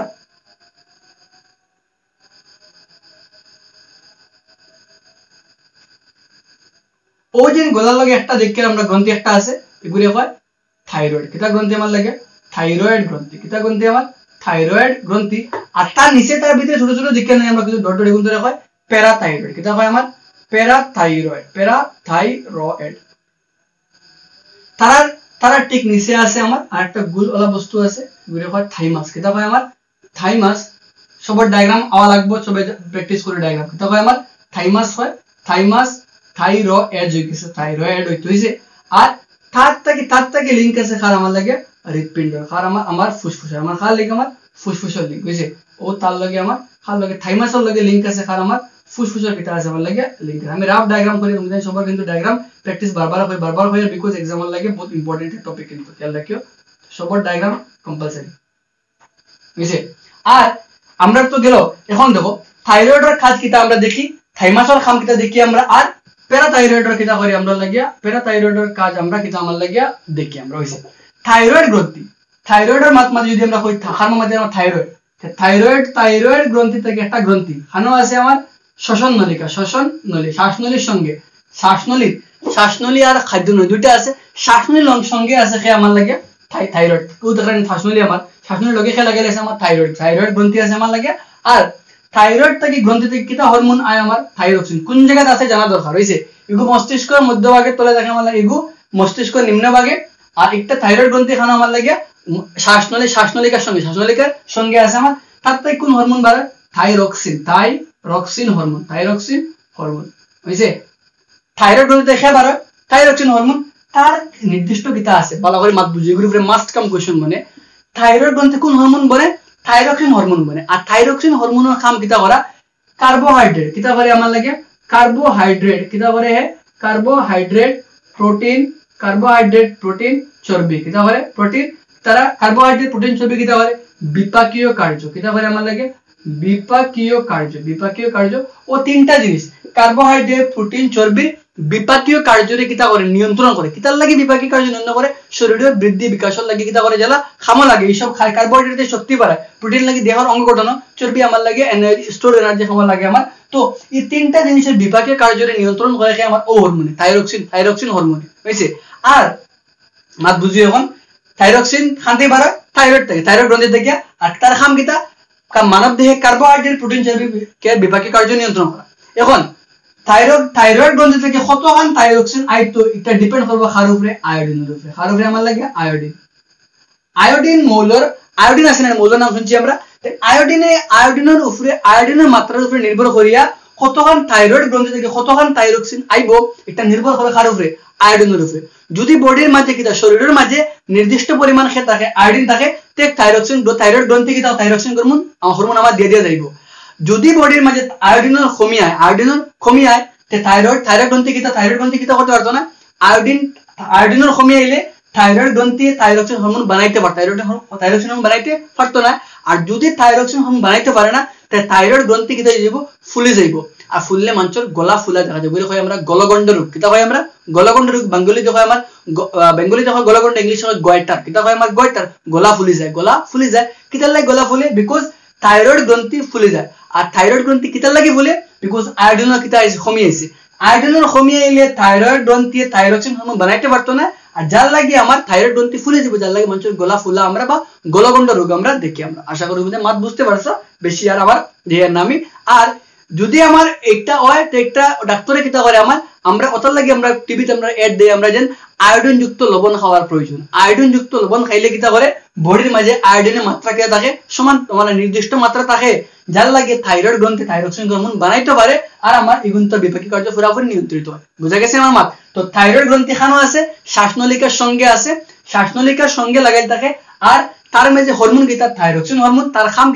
ওই যে গলার লগে একটা দেখে আমরা গ্রন্থি একটা আছে এগুলি হয় থাইরয়েড কিতা গ্রন্থি আমার লাগে থাইরয়েড গ্রন্থি কিতা গ্রন্থি আমার থাইরয়েড গ্রন্থি আর তার নিচে তার ভিতরে ছোট ছোট দিকে নাই আমরা কিছু ডট ডট এগুলো ধরে হয় প্যারাথাইরয়েড কিতা হয় আমার প্যারাথাইরয়েড প্যারাথাইরয়েড তার তার ঠিক নিচে আছে আমার আরেকটা গোলওয়ালা বস্তু আছে এগুলো হয় থাইমাস কিতা হয় আমার থাইমাস সবার ডায়াগ্রাম আওয়া লাগবে সবাই প্র্যাকটিস করে ডায়াগ্রাম কিতা হয় আমার থাইমাস হয় থাইমাস থাইরয়েড হইছে থাইরয়েড হইতে হইছে আর তার থেকে তার থেকে লিংক আছে খার আমার লাগে হৃৎপিণ্ড খার আমার আমার ফুসফুস আমার খার লাগে আমার ফুসফুসের লিংক হইছে ও তার লাগে আমার খার লাগে থাইমাসের লাগে লিংক আছে খার আমার ফুসফুসের কিতা আছে আমার লাগে লিংক আমি রাফ ডায়াগ্রাম করি তোমাদের সবার কিন্তু ডায়াগ্রাম প্র্যাকটিস বারবার হয় বারবার হয় বিকজ एग्जाम লাগে বহুত ইম্পর্টেন্ট টপিক কিন্তু খেয়াল রাখিও সবার ডায়াগ্রাম কম্পালসরি হইছে আর আমরা তো গেল এখন দেখো থাইরয়েডের কাজ কিতা আমরা দেখি থাইমাসের কাম কিতা দেখি আমরা আর প্যারাথাইরয়েডের কিতা করি আমরা লাগিয়া প্যারাথাইরয়েডের কাজ আমরা কিতা আমার লাগিয়া দেখি আমরা হইছে থাইরয়েড গ্রন্থি থাইরয়েডের মাত্রা যদি আমরা কই থাকার মধ্যে আমরা থাইরয়েড থাইরয়েড থাইরয়েড গ্রন্থি থেকে একটা গ্রন্থি খানো আছে আমার শ্বসন নলিকা শ্বসন নলী শ্বাসনলীর সঙ্গে শ্বাসনলী শ্বাসনলী আর খাদ্য নলী দুইটা আছে শ্বাসনলীর সঙ্গে আছে কে আমার লাগে থাইরয়েড কেউ দেখেন শ্বাসনলী আমার শ্বাসনলীর লগে খেলা গেলে আছে আমার থাইরয়েড থাইরয়েড গ্রন্থি আছে আমার লাগে আর থাইরয়েড থেকে গ্রন্থি থেকে কিতা হরমোন আয় আমার থাইরক্সিন কোন জায়গাতে আছে জানা দরকার হইছে এগু মস্তিষ্কের মধ্যভাগে তলে দেখে আমার লাগে এগু মস্তিষ্কের নিম্নভাগে আর একটা থাইরয়েড গ্রন্থি খানা আমার লাগে শ্বাসনলী শ্বাসনলিকার সঙ্গে শ্বাসনলিকার সঙ্গে আছে আমার তার থেকে কোন হরমোন বাড়ে thyroxine thyroxine hormone thyroxine hormone হইছে থাইরয়েড গ্রন্থি থেকে বাড়ে থাইরক্সিন হরমোন তার নির্দিষ্ট কিতা আছে ভালো করে মাত বুঝিয়ে এগুলো মাস্ট কাম কোশ্চেন মানে থাইরয়েড গ্রন্থি কোন হরমোন বলে থাইরক্সিন হরমোন বলে আর থাইরক্সিন হরমোনের কাম কিতা করা কার্বোহাইড্রেট কিতা করে আমার লাগে কার্বোহাইড্রেট কিতা করে কার্বোহাইড্রেট প্রোটিন কার্বোহাইড্রেট প্রোটিন চর্বি কিতা করে প্রোটিন তারা কার্বোহাইড্রেট প্রোটিন চর্বি কিতা করে বিপাকীয় কার্য কিতা করে আমার লাগে বিপাকীয় কার্য বিপাকীয় কার্য ও তিনটা জিনিস কার্বোহাইড্রেট প্রোটিন চর্বি বিপাকীয় কার্যরে কিতা করে নিয়ন্ত্রণ করে কিতার লাগে বিপাকীয় কার্য নিয়ন্ত্রণ করে শরীরের বৃদ্ধি বিকাশের লাগে কিতা করে জ্বালা খামো লাগে এইসব কার্বোহাইড্রেটে শক্তি বাড়ায় প্রোটিন লাগে দেহের অঙ্গ গঠন চর্বি আমার লাগে এনার্জি স্টোর এনার্জি খামো লাগে আমার তো এই তিনটা জিনিসের বিপাকীয় কার্যরে নিয়ন্ত্রণ করে আমার ও হরমোন থাইরক্সিন থাইরক্সিন হরমোন হইছে আর মাত বুঝি এখন থাইরক্সিন খান্তি বাড়ায় থাইরয়েড থেকে থাইরয়েড গ্রন্থি থেকে আর তার খাম কিতা মানব দেহে কার্বোহাইড্রেট প্রোটিন চর্বি কে বিপাকীয় কার্য নিয়ন্ত্রণ করা এখন থাইরয়েড থাইরয়েড গ্রন্থি থেকে কতখান থাইরক্সিন আইতো এটা ডিপেন্ড করবে কার উপরে আয়োডিনের উপরে কার উপরে আমার লাগে আয়োডিন আয়োডিন মৌলের আয়োডিন আছে না মৌলের নাম শুনছি আমরা আয়োডিনে আয়োডিনের উপরে আয়োডিনের মাত্রার উপরে নির্ভর করিয়া কতখান থাইরয়েড গ্রন্থি থেকে কতখান থাইরক্সিন আইবো এটা নির্ভর করে কার উপরে আয়োডিনের উপরে যদি বডির মাঝে কিতা শরীরের মাঝে নির্দিষ্ট পরিমাণ খেয়ে থাকে আয়োডিন থাকে তে থাইরক্সিন থাইরয়েড গ্রন্থি কিতা থাইরক্সিন হরমোন হরমোন আমার দিয়ে দিয়ে যাইব যদি বডির মাঝে আয়োডিনের কমি আয় আয়োডিনের কমি আয় তে থাইরয়েড থাইরয়েড গ্রন্থি কিতা থাইরয়েড গ্রন্থি কিতা করতে পারতো না আয়োডিন আয়োডিনের কমি আইলে থাইরয়েড গ্রন্থি থাইরক্সিন হরমোন বানাইতে পারতো থাইরয়েড থাইরক্সিন হরমোন বানাইতে পারতো না আর যদি থাইরক্সিন হরমোন বানাইতে পারে না তে থাইরয়েড গ্রন্থি কিতা যাইব ফুলে যাইব আর ফুললে মানুষের গলা ফুলা দেখা যায় বলে হয় আমরা গলগণ্ড রোগ কিতা হয় আমরা গলগণ্ড রোগ বেঙ্গলিতে হয় আমার বেঙ্গলিতে হয় গলগণ্ড ইংলিশে হয় গয়টার কিতা হয় আমার গয়টার গলা ফুলি যায় গলা ফুলি যায় কিতার লাগে গলা ফুলে বিকজ থাইরয়েড গ্রন্থি ফুলে যায় আর থাইরয়েড গ্রন্থি কিতার লাগে ফুলে বিকজ আয়োডিনের কিতা কমি আইছে আয়োডিনের কমি আইলে থাইরয়েড গ্রন্থি থাইরক্সিন হরমোন বানাইতে পারতো না আর যার লাগে আমার থাইরয়েড গ্রন্থি ফুলে যাবে যার লাগে মানুষের গলা ফুলা আমরা বা গলগণ্ড রোগ আমরা দেখি আমরা আশা করি বুঝে মাত বুঝতে পারছো বেশি আর আবার দেহের নামি আর যদি আমার একটা হয় তো একটা ডাক্তারে কিতা করে আমার আমরা ওটার লাগে আমরা টিভিতে আমরা এড দেই আমরা যেন আয়োডিন যুক্ত লবণ খাওয়ার প্রয়োজন আয়োডিন যুক্ত লবণ খাইলে কিতা করে বডির মাঝে আয়োডিনের মাত্রা কে থাকে সমান মানে নির্দিষ্ট মাত্রা থাকে যার লাগে থাইরয়েড গ্রন্থি থাইরক্সিন হরমোন বানাইতে পারে আর আমার ইগুনটা বিপাকীয় কার্য পুরোপুরি নিয়ন্ত্রিত হয় বুঝা গেছে আমার মাত তো থাইরয়েড গ্রন্থি খানো আছে শ্বাসনলিকার সঙ্গে আছে শ্বাসনলিকার সঙ্গে লাগাই থাকে আর তার মাঝে হরমোন কিতা থাইরক্সিন হরমোন তার খাম কিতা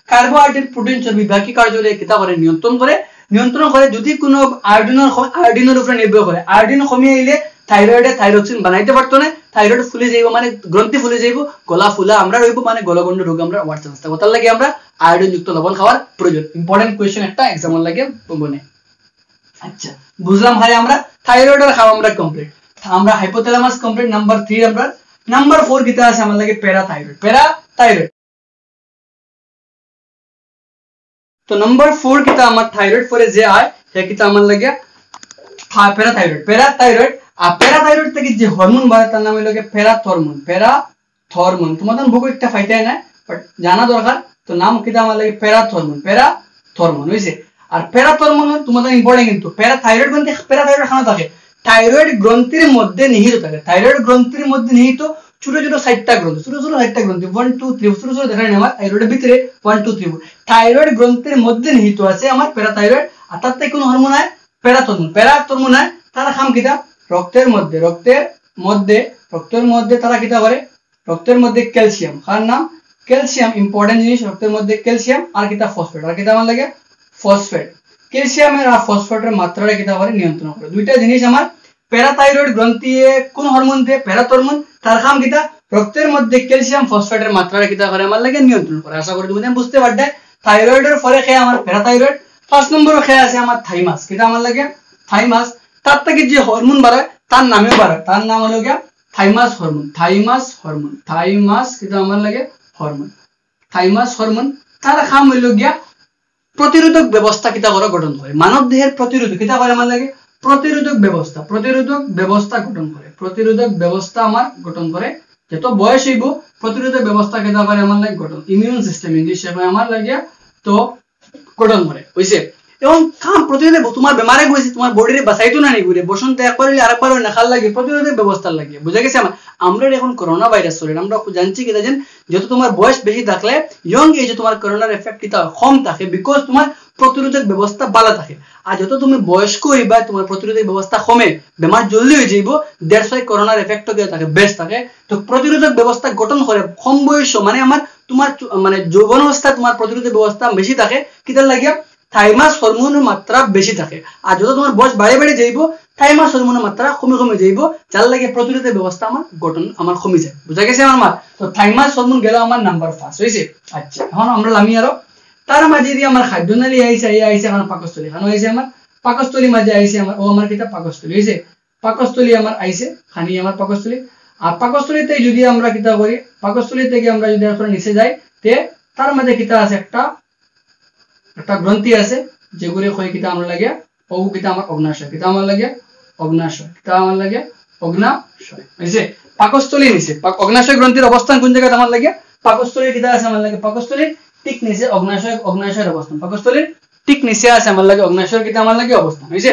কার্বোহাইড্রেট প্রোটিন চর্বি বাকি কার্যকরী কিতা করে নিয়ন্ত্রণ করে নিয়ন্ত্রণ করে যদি কোনো আয়োডিনের আয়োডিনের উপরে নির্ভর করে আয়োডিন কমিয়ে আইলে থাইরয়েডে থাইরক্সিন বানাইতে পারতো না থাইরয়েড ফুলে যাইব মানে গ্রন্থি ফুলে যাইব গলা ফুলা আমরা রইব মানে গলগণ্ড রোগ আমরা হওয়ার চান্স থাকে তার লাগে আমরা আয়োডিন যুক্ত লবণ খাওয়ার প্রয়োজন ইম্পর্টেন্ট কোয়েশ্চেন একটা এক্সাম্পল লাগে বনে আচ্ছা বুঝলাম ভাই আমরা থাইরয়েডের খাওয়া আমরা কমপ্লিট আমরা হাইপোথ্যালামাস কমপ্লিট নাম্বার তিন আমরা নাম্বার চার কিতা আছে আমার লাগে প্যারাথাইরয়েড প্যারাথাইরয়েড তো নাম্বার চার কিতা আমার থাইরয়েড পরে যে আয় সে কিতা আমার লাগে প্যারাথাইরয়েড প্যারাথাইরয়েড আর প্যারাথাইরয়েড থেকে যে হরমোন বাড়ে তার নাম হলো প্যারাথরমোন প্যারাথরমোন তোমাদের বুক একটা ফাইতে না বাট জানা দরকার তো নাম কিতা আমার লাগে প্যারাথরমোন প্যারাথরমোন হইছে আর প্যারাথরমোন তোমাদের ইম্পর্টেন্ট কিন্তু প্যারাথাইরয়েড গ্রন্থি প্যারাথাইরয়েড খানা থাকে থাইরয়েড গ্রন্থির মধ্যে নিহিত থাকে থাইরয়েড গ্রন্থির মধ্যে নিহিত ছোট ছোট সাতটা গ্রন্থি ছোট ছোট সাতটা গ্রন্থি ওয়ান টু থ্রি ছোট ছোট দেখা নেই আমার থাইরয়েডের ভিতরে ওয়ান টু থ্রি থাইরয়েড গ্রন্থির মধ্যে নিহিত আছে আমার প্যারাথাইরয়েড আর তার থেকে কোন হরমোন হয় প্যারাথরমোন প্যারাথরমোন হয় তারা খাম কিতা রক্তের মধ্যে রক্তের মধ্যে রক্তের মধ্যে তারা কিতা করে রক্তের মধ্যে ক্যালসিয়াম কার নাম ক্যালসিয়াম ইম্পর্টেন্ট জিনিস রক্তের মধ্যে ক্যালসিয়াম আর কিতা ফসফেট আর কিতা আমার লাগে ফসফেট ক্যালসিয়ামের আর ফসফেটের মাত্রাটা কিতা করে নিয়ন্ত্রণ করে দুইটা জিনিস আমার প্যারাথাইরয়েড গ্রন্থি কোন হরমোন দিয়ে প্যারাথরমোন তার খাম কিতা রক্তের মধ্যে ক্যালসিয়াম ফসফেটের মাত্রাটা কিতা করে আমার লাগে নিয়ন্ত্রণ করে আশা করি তুমি বুঝতে পারবে থাইরয়েডের পরে খেয়ে আমার প্যারাথাইরয়েড ফার্স্ট নম্বরে খেয়ে আছে আমার থাইমাস কিতা আমার লাগে থাইমাস তার থেকে যে হরমোন বাড়ায় তার নামেও বাড়ায় তার নাম হলো গিয়া thymus hormone thymus hormone thymus কিতা আমার লাগে হরমোন থাইমাস হরমোন তার খাম হইলো গিয়া প্রতিরোধক ব্যবস্থা কিতা করে গঠন করে মানব দেহের প্রতিরোধক কিতা করে আমার লাগে প্রতিরোধক ব্যবস্থা প্রতিরোধক ব্যবস্থা গঠন করে প্রতিরোধক ব্যবস্থা আমার গঠন করে যত বয়স হইব প্রতিরোধক ব্যবস্থা কিতা করে আমার লাগে গঠন ইমিউন সিস্টেম ইংলিশে হয় আমার লাগে তো গঠন করে হইছে এবং কাম প্রতিরোধে তোমার বেমারে গেছে তোমার বডিরে বাঁচাইতো না নি ঘুরে বসন্ত একবার হইলে আরেকবার না খাল লাগে প্রতিরোধক ব্যবস্থা লাগে বুঝা গেছে আমার আমরা এখন করোনা ভাইরাস চলে আমরা জানছি কি জানেন যত তোমার বয়স বেশি থাকলে ইয়ং এজে তোমার করোনার এফেক্ট কিতা কম থাকে বিকজ তোমার প্রতিরোধক ব্যবস্থা ভালো থাকে আর যত তুমি বয়স্ক হইবা তোমার প্রতিরোধক ব্যবস্থা কমে বেমার জলদি হয়ে যাইব দ্যাটস ওয়াই করোনার এফেক্ট কি থাকে বেশ থাকে তো প্রতিরোধক ব্যবস্থা গঠন করে কম বয়স মানে আমার তোমার মানে যৌবন অবস্থা তোমার প্রতিরোধক ব্যবস্থা বেশি থাকে কিতার লাগিয়া থাইমাস হরমোনের মাত্রা বেশি থাকে আর যত তোমার বয়স বাড়ে বাড়ে যাইব থাইমাস হরমোনের মাত্রা কমে কমে যাইব যার লাগে প্রতিরোধক ব্যবস্থা আমার গঠন আমার কমে যায় বুঝা গেছে আমার মা তো থাইমাস হরমোন গেল আমার নাম্বার পাঁচ হইছে আচ্ছা এখন আমরা লামি আরো তার মাঝে দিয়ে আমার খাদ্যনালী আইছে এই আইছে আমার পাকস্থলী খানো আইছে আমার পাকস্থলী মাঝে আইছে আমার ও আমার কিতা পাকস্থলী হইছে পাকস্থলী আমার আইছে খানি আমার পাকস্থলী আর পাকস্থলীতে যদি আমরা কিতা করি পাকস্থলী থেকে আমরা যদি আসলে নিচে যাই তে তার মাঝে কিতা আছে একটা একটা গ্রন্থি আছে যেগুলি কই কিতা আমরা লাগে ও কিতা আমার অগ্নাশয় কিতা আমার লাগে অগ্নাশয় কিতা আমার লাগে অগ্নাশয় হইছে পাকস্থলী নিচে অগ্নাশয় গ্রন্থির অবস্থান কোন জায়গায় আমার লাগে পাকস্থলী কিতা আছে আমার লাগে পাকস্থলী ঠিক নিচে অগ্নাশয় অগ্নাশয়ের অবস্থান পাকস্থলীর ঠিক নিচে আছে আমার লাগে অগ্নাশয়ের কিতা আমার লাগে অবস্থান হইছে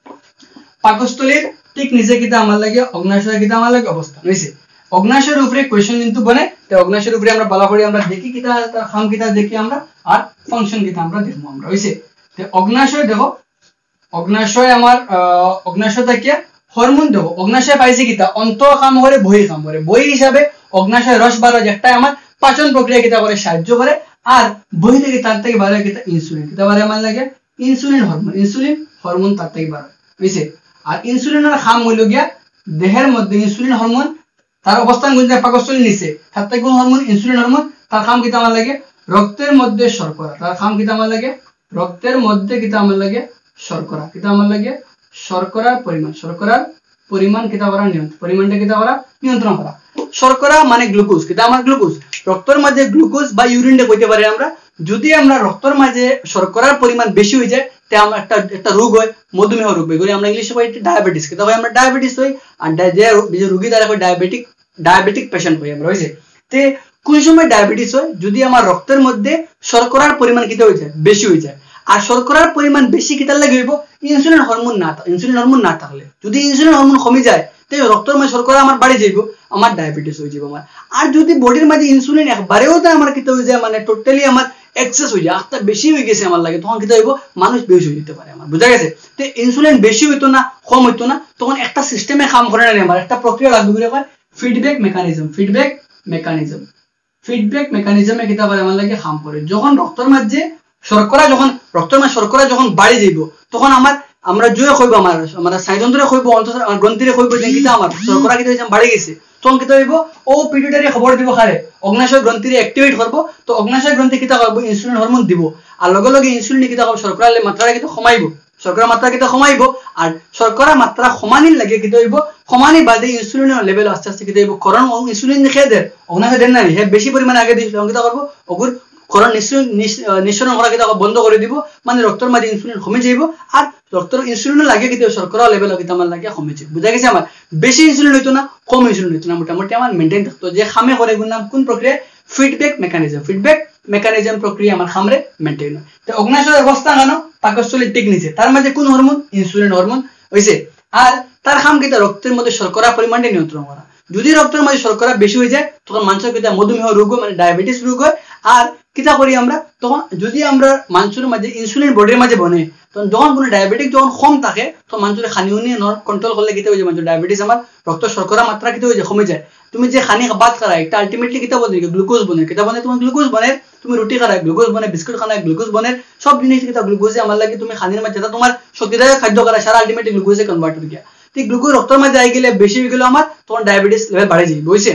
পাকস্থলীর ঠিক নিচে কিতা আমার লাগে অগ্নাশয়ের কিতা আমার লাগে অবস্থান হইছে অগ্নাশয়ের উপরে কোশ্চেন কিন্তু বনে তো অগ্নাশয়ের উপরে আমরা বলা করি আমরা দেখি কিতা তার খাম কিতা দেখি আমরা আর ফাংশন কিতা আমরা দেখব আমরা হইছে তো অগ্নাশয় দেখো অগ্নাশয় আমার অগ্নাশয় থেকে হরমোন দেখো অগ্নাশয় পাইছে কিতা অন্ত কাম করে বহি কাম করে বহি হিসাবে অগ্নাশয় রস বার যেটা আমার পাচন প্রক্রিয়া কিতা করে সাহায্য করে আর বহি থেকে তার থেকে বার হয় কিতা ইনসুলিন কিতা বার আমার লাগে ইনসুলিন হরমোন ইনসুলিন হরমোন তার থেকে বার হইছে আর ইনসুলিনের খাম হইল গিয়া দেহের মধ্যে ইনসুলিন হরমোন তার অবস্থান কোন জায়গায় পাকস্থলীর নিচে তার থেকে কোন হরমোন ইনসুলিন হরমোন তার খাম কিতা আমার লাগে রক্তের মধ্যে শর্করা তার খাম কিতা আমার লাগে রক্তের মধ্যে কিতা আমার লাগে শর্করা কিতা আমার লাগে শর্করার পরিমাণ শর্করার পরিমাণ কিতা করা নিয়ন্ত্রণ পরিমাণটা কিতা করা নিয়ন্ত্রণ করা শর্করা মানে গ্লুকোজ কিতা আমার গ্লুকোজ রক্তের মাঝে গ্লুকোজ বা ইউরিনটা কইতে পারি আমরা যদি আমরা রক্তের মাঝে শর্করার পরিমাণ বেশি হয়ে যায় তে আমরা একটা একটা রোগ হয় মধুমেহ রোগ এগুলি আমরা ইংলিশে কই ডায়াবেটিস কিতা হয় আমরা ডায়াবেটিস হই আর যে রোগী দ্বারা হয় ডায়াবেটিক ডায়াবেটিক পেশেন্ট হই আমরা হইছে তে কোন সময় ডায়াবেটিস হয় যদি আমার রক্তের মধ্যে শর্করার পরিমাণ কিতা হয়ে যায় বেশি হয়ে যায় আর শর্করার পরিমাণ বেশি কিতার লাগে হইব ইনসুলিন হরমোন না ইনসুলিন হরমোন না থাকলে যদি ইনসুলিন হরমোন কমে যায় তে রক্তের মধ্যে শর্করা আমার বাড়ি যাইব আমার ডায়াবেটিস হয়ে যাব আমার আর যদি বডির মধ্যে ইনসুলিন একবারেও তো আমার কিতা হয়ে যায় মানে টোটালি আমার এক্সেস হয়ে যায় আস্তে বেশি হয়ে গেছে আমার লাগে তখন কিতা হইব মানুষ বেশি হয়ে যেতে পারে আমার বুঝা গেছে তো ইনসুলিন বেশি হইতো না কম হইতো না তখন একটা সিস্টেমে কাম করে না আমার একটা প্রক্রিয়া লাগবে বলে কয় feedback mechanism feedback mechanism feedback মেকানিজমে কিতা করে আমার লাগে কাম করে যখন রক্তের মাঝে শর্করা যখন রক্তের মাঝে শর্করা যখন বাড়ি যাইব তখন আমার আমরা জয় কইব আমার আমরা স্নায়ুতন্ত্রে কইব অন্তঃ গ্রন্থিরে কইব যে কিতা আমার শর্করা কিতা হইছে বাড়ি গেছে তখন কিতা হইব ও পিটুইটারি খবর দিব খারে অগ্নাশয় গ্রন্থিরে অ্যাক্টিভেট করব তো অগ্নাশয় গ্রন্থি কিতা করব ইনসুলিন হরমোন দিব আর লগে লগে ইনসুলিন কিতা করব শর্করার মাত্রা কিতা কমাইব শর্করা মাত্রা কিতা কমাইব আর শর্করা মাত্রা কমানির লাগে কিতা হইব কমানি বাদে ইনসুলিনের লেভেল আস্তে আস্তে কিতা হইব কারণ ইনসুলিন খেয়ে দেয় অগ্নাশয় দেন না হে বেশি পরিমাণে আগে দিছিল কিতা করব ওগুর কারণ নিশ্চয় নিঃসরণ করা কিতা বন্ধ করে দিব মানে রক্তের মাঝে ইনসুলিন কমে যাইব আর রক্তের ইনসুলিন লাগে কিন্তু শর্করা লেভেল কিতা আমার লাগে কমে যাবে বুঝা গেছে আমার বেশি ইনসুলিন হইতো না কম ইনসুলিন হইতো না মোটামুটি আমার মেইনটেইন থাকতো যে খামে করে গুণ নাম কোন প্রক্রিয়া ফিডব্যাক মেকানিজম ফিডব্যাক মেকানিজম প্রক্রিয়া আমার খামরে মেইনটেইন হয় তো অগ্নাশয় অবস্থা কেন পাকস্থলী ঠিক নিচে তার মাঝে কোন হরমোন ইনসুলিন হরমোন হইছে আর তার খাম কিতা রক্তের মধ্যে শর্করা পরিমাণটা নিয়ন্ত্রণ করা যদি রক্তের মধ্যে শর্করা বেশি হয়ে যায় তখন মানুষের কিতা মধুমেহ রোগ মানে ডায়াবেটিস রোগ হয় আর কিতা করি আমরা তখন যদি আমরা মানুষের মাঝে ইনসুলিন বডির মাঝে বনে তখন যখন কোনো ডায়াবেটিক যখন কম থাকে তখন মানুষের খানি উনি কন্ট্রোল করলে কিতা হয়ে যায় মানুষের ডায়াবেটিস আমার রক্ত শর্করা মাত্রা কিতা হয়ে যায় কমে যায় তুমি যে খানি বাদ করা একটা আলটিমেটলি কিতা বনে গ্লুকোজ বনে কিতা বনে তোমার গ্লুকোজ বনে তুমি রুটি খারা গ্লুকোজ বনে বিস্কুট খানা গ্লুকোজ বনে সব জিনিস কিতা গ্লুকোজে আমার লাগে তুমি খানির মাঝে তোমার শক্তিদায়ক খাদ্য করা সারা আলটিমেটলি গ্লুকোজে কনভার্ট হয়ে গিয়া ঠিক গ্লুকোজ রক্তের মাঝে আই গেলে বেশি হয়ে গেলে আমার তখন ডায়াবেটিস লেভেল বাড়ে যাবে বুঝছে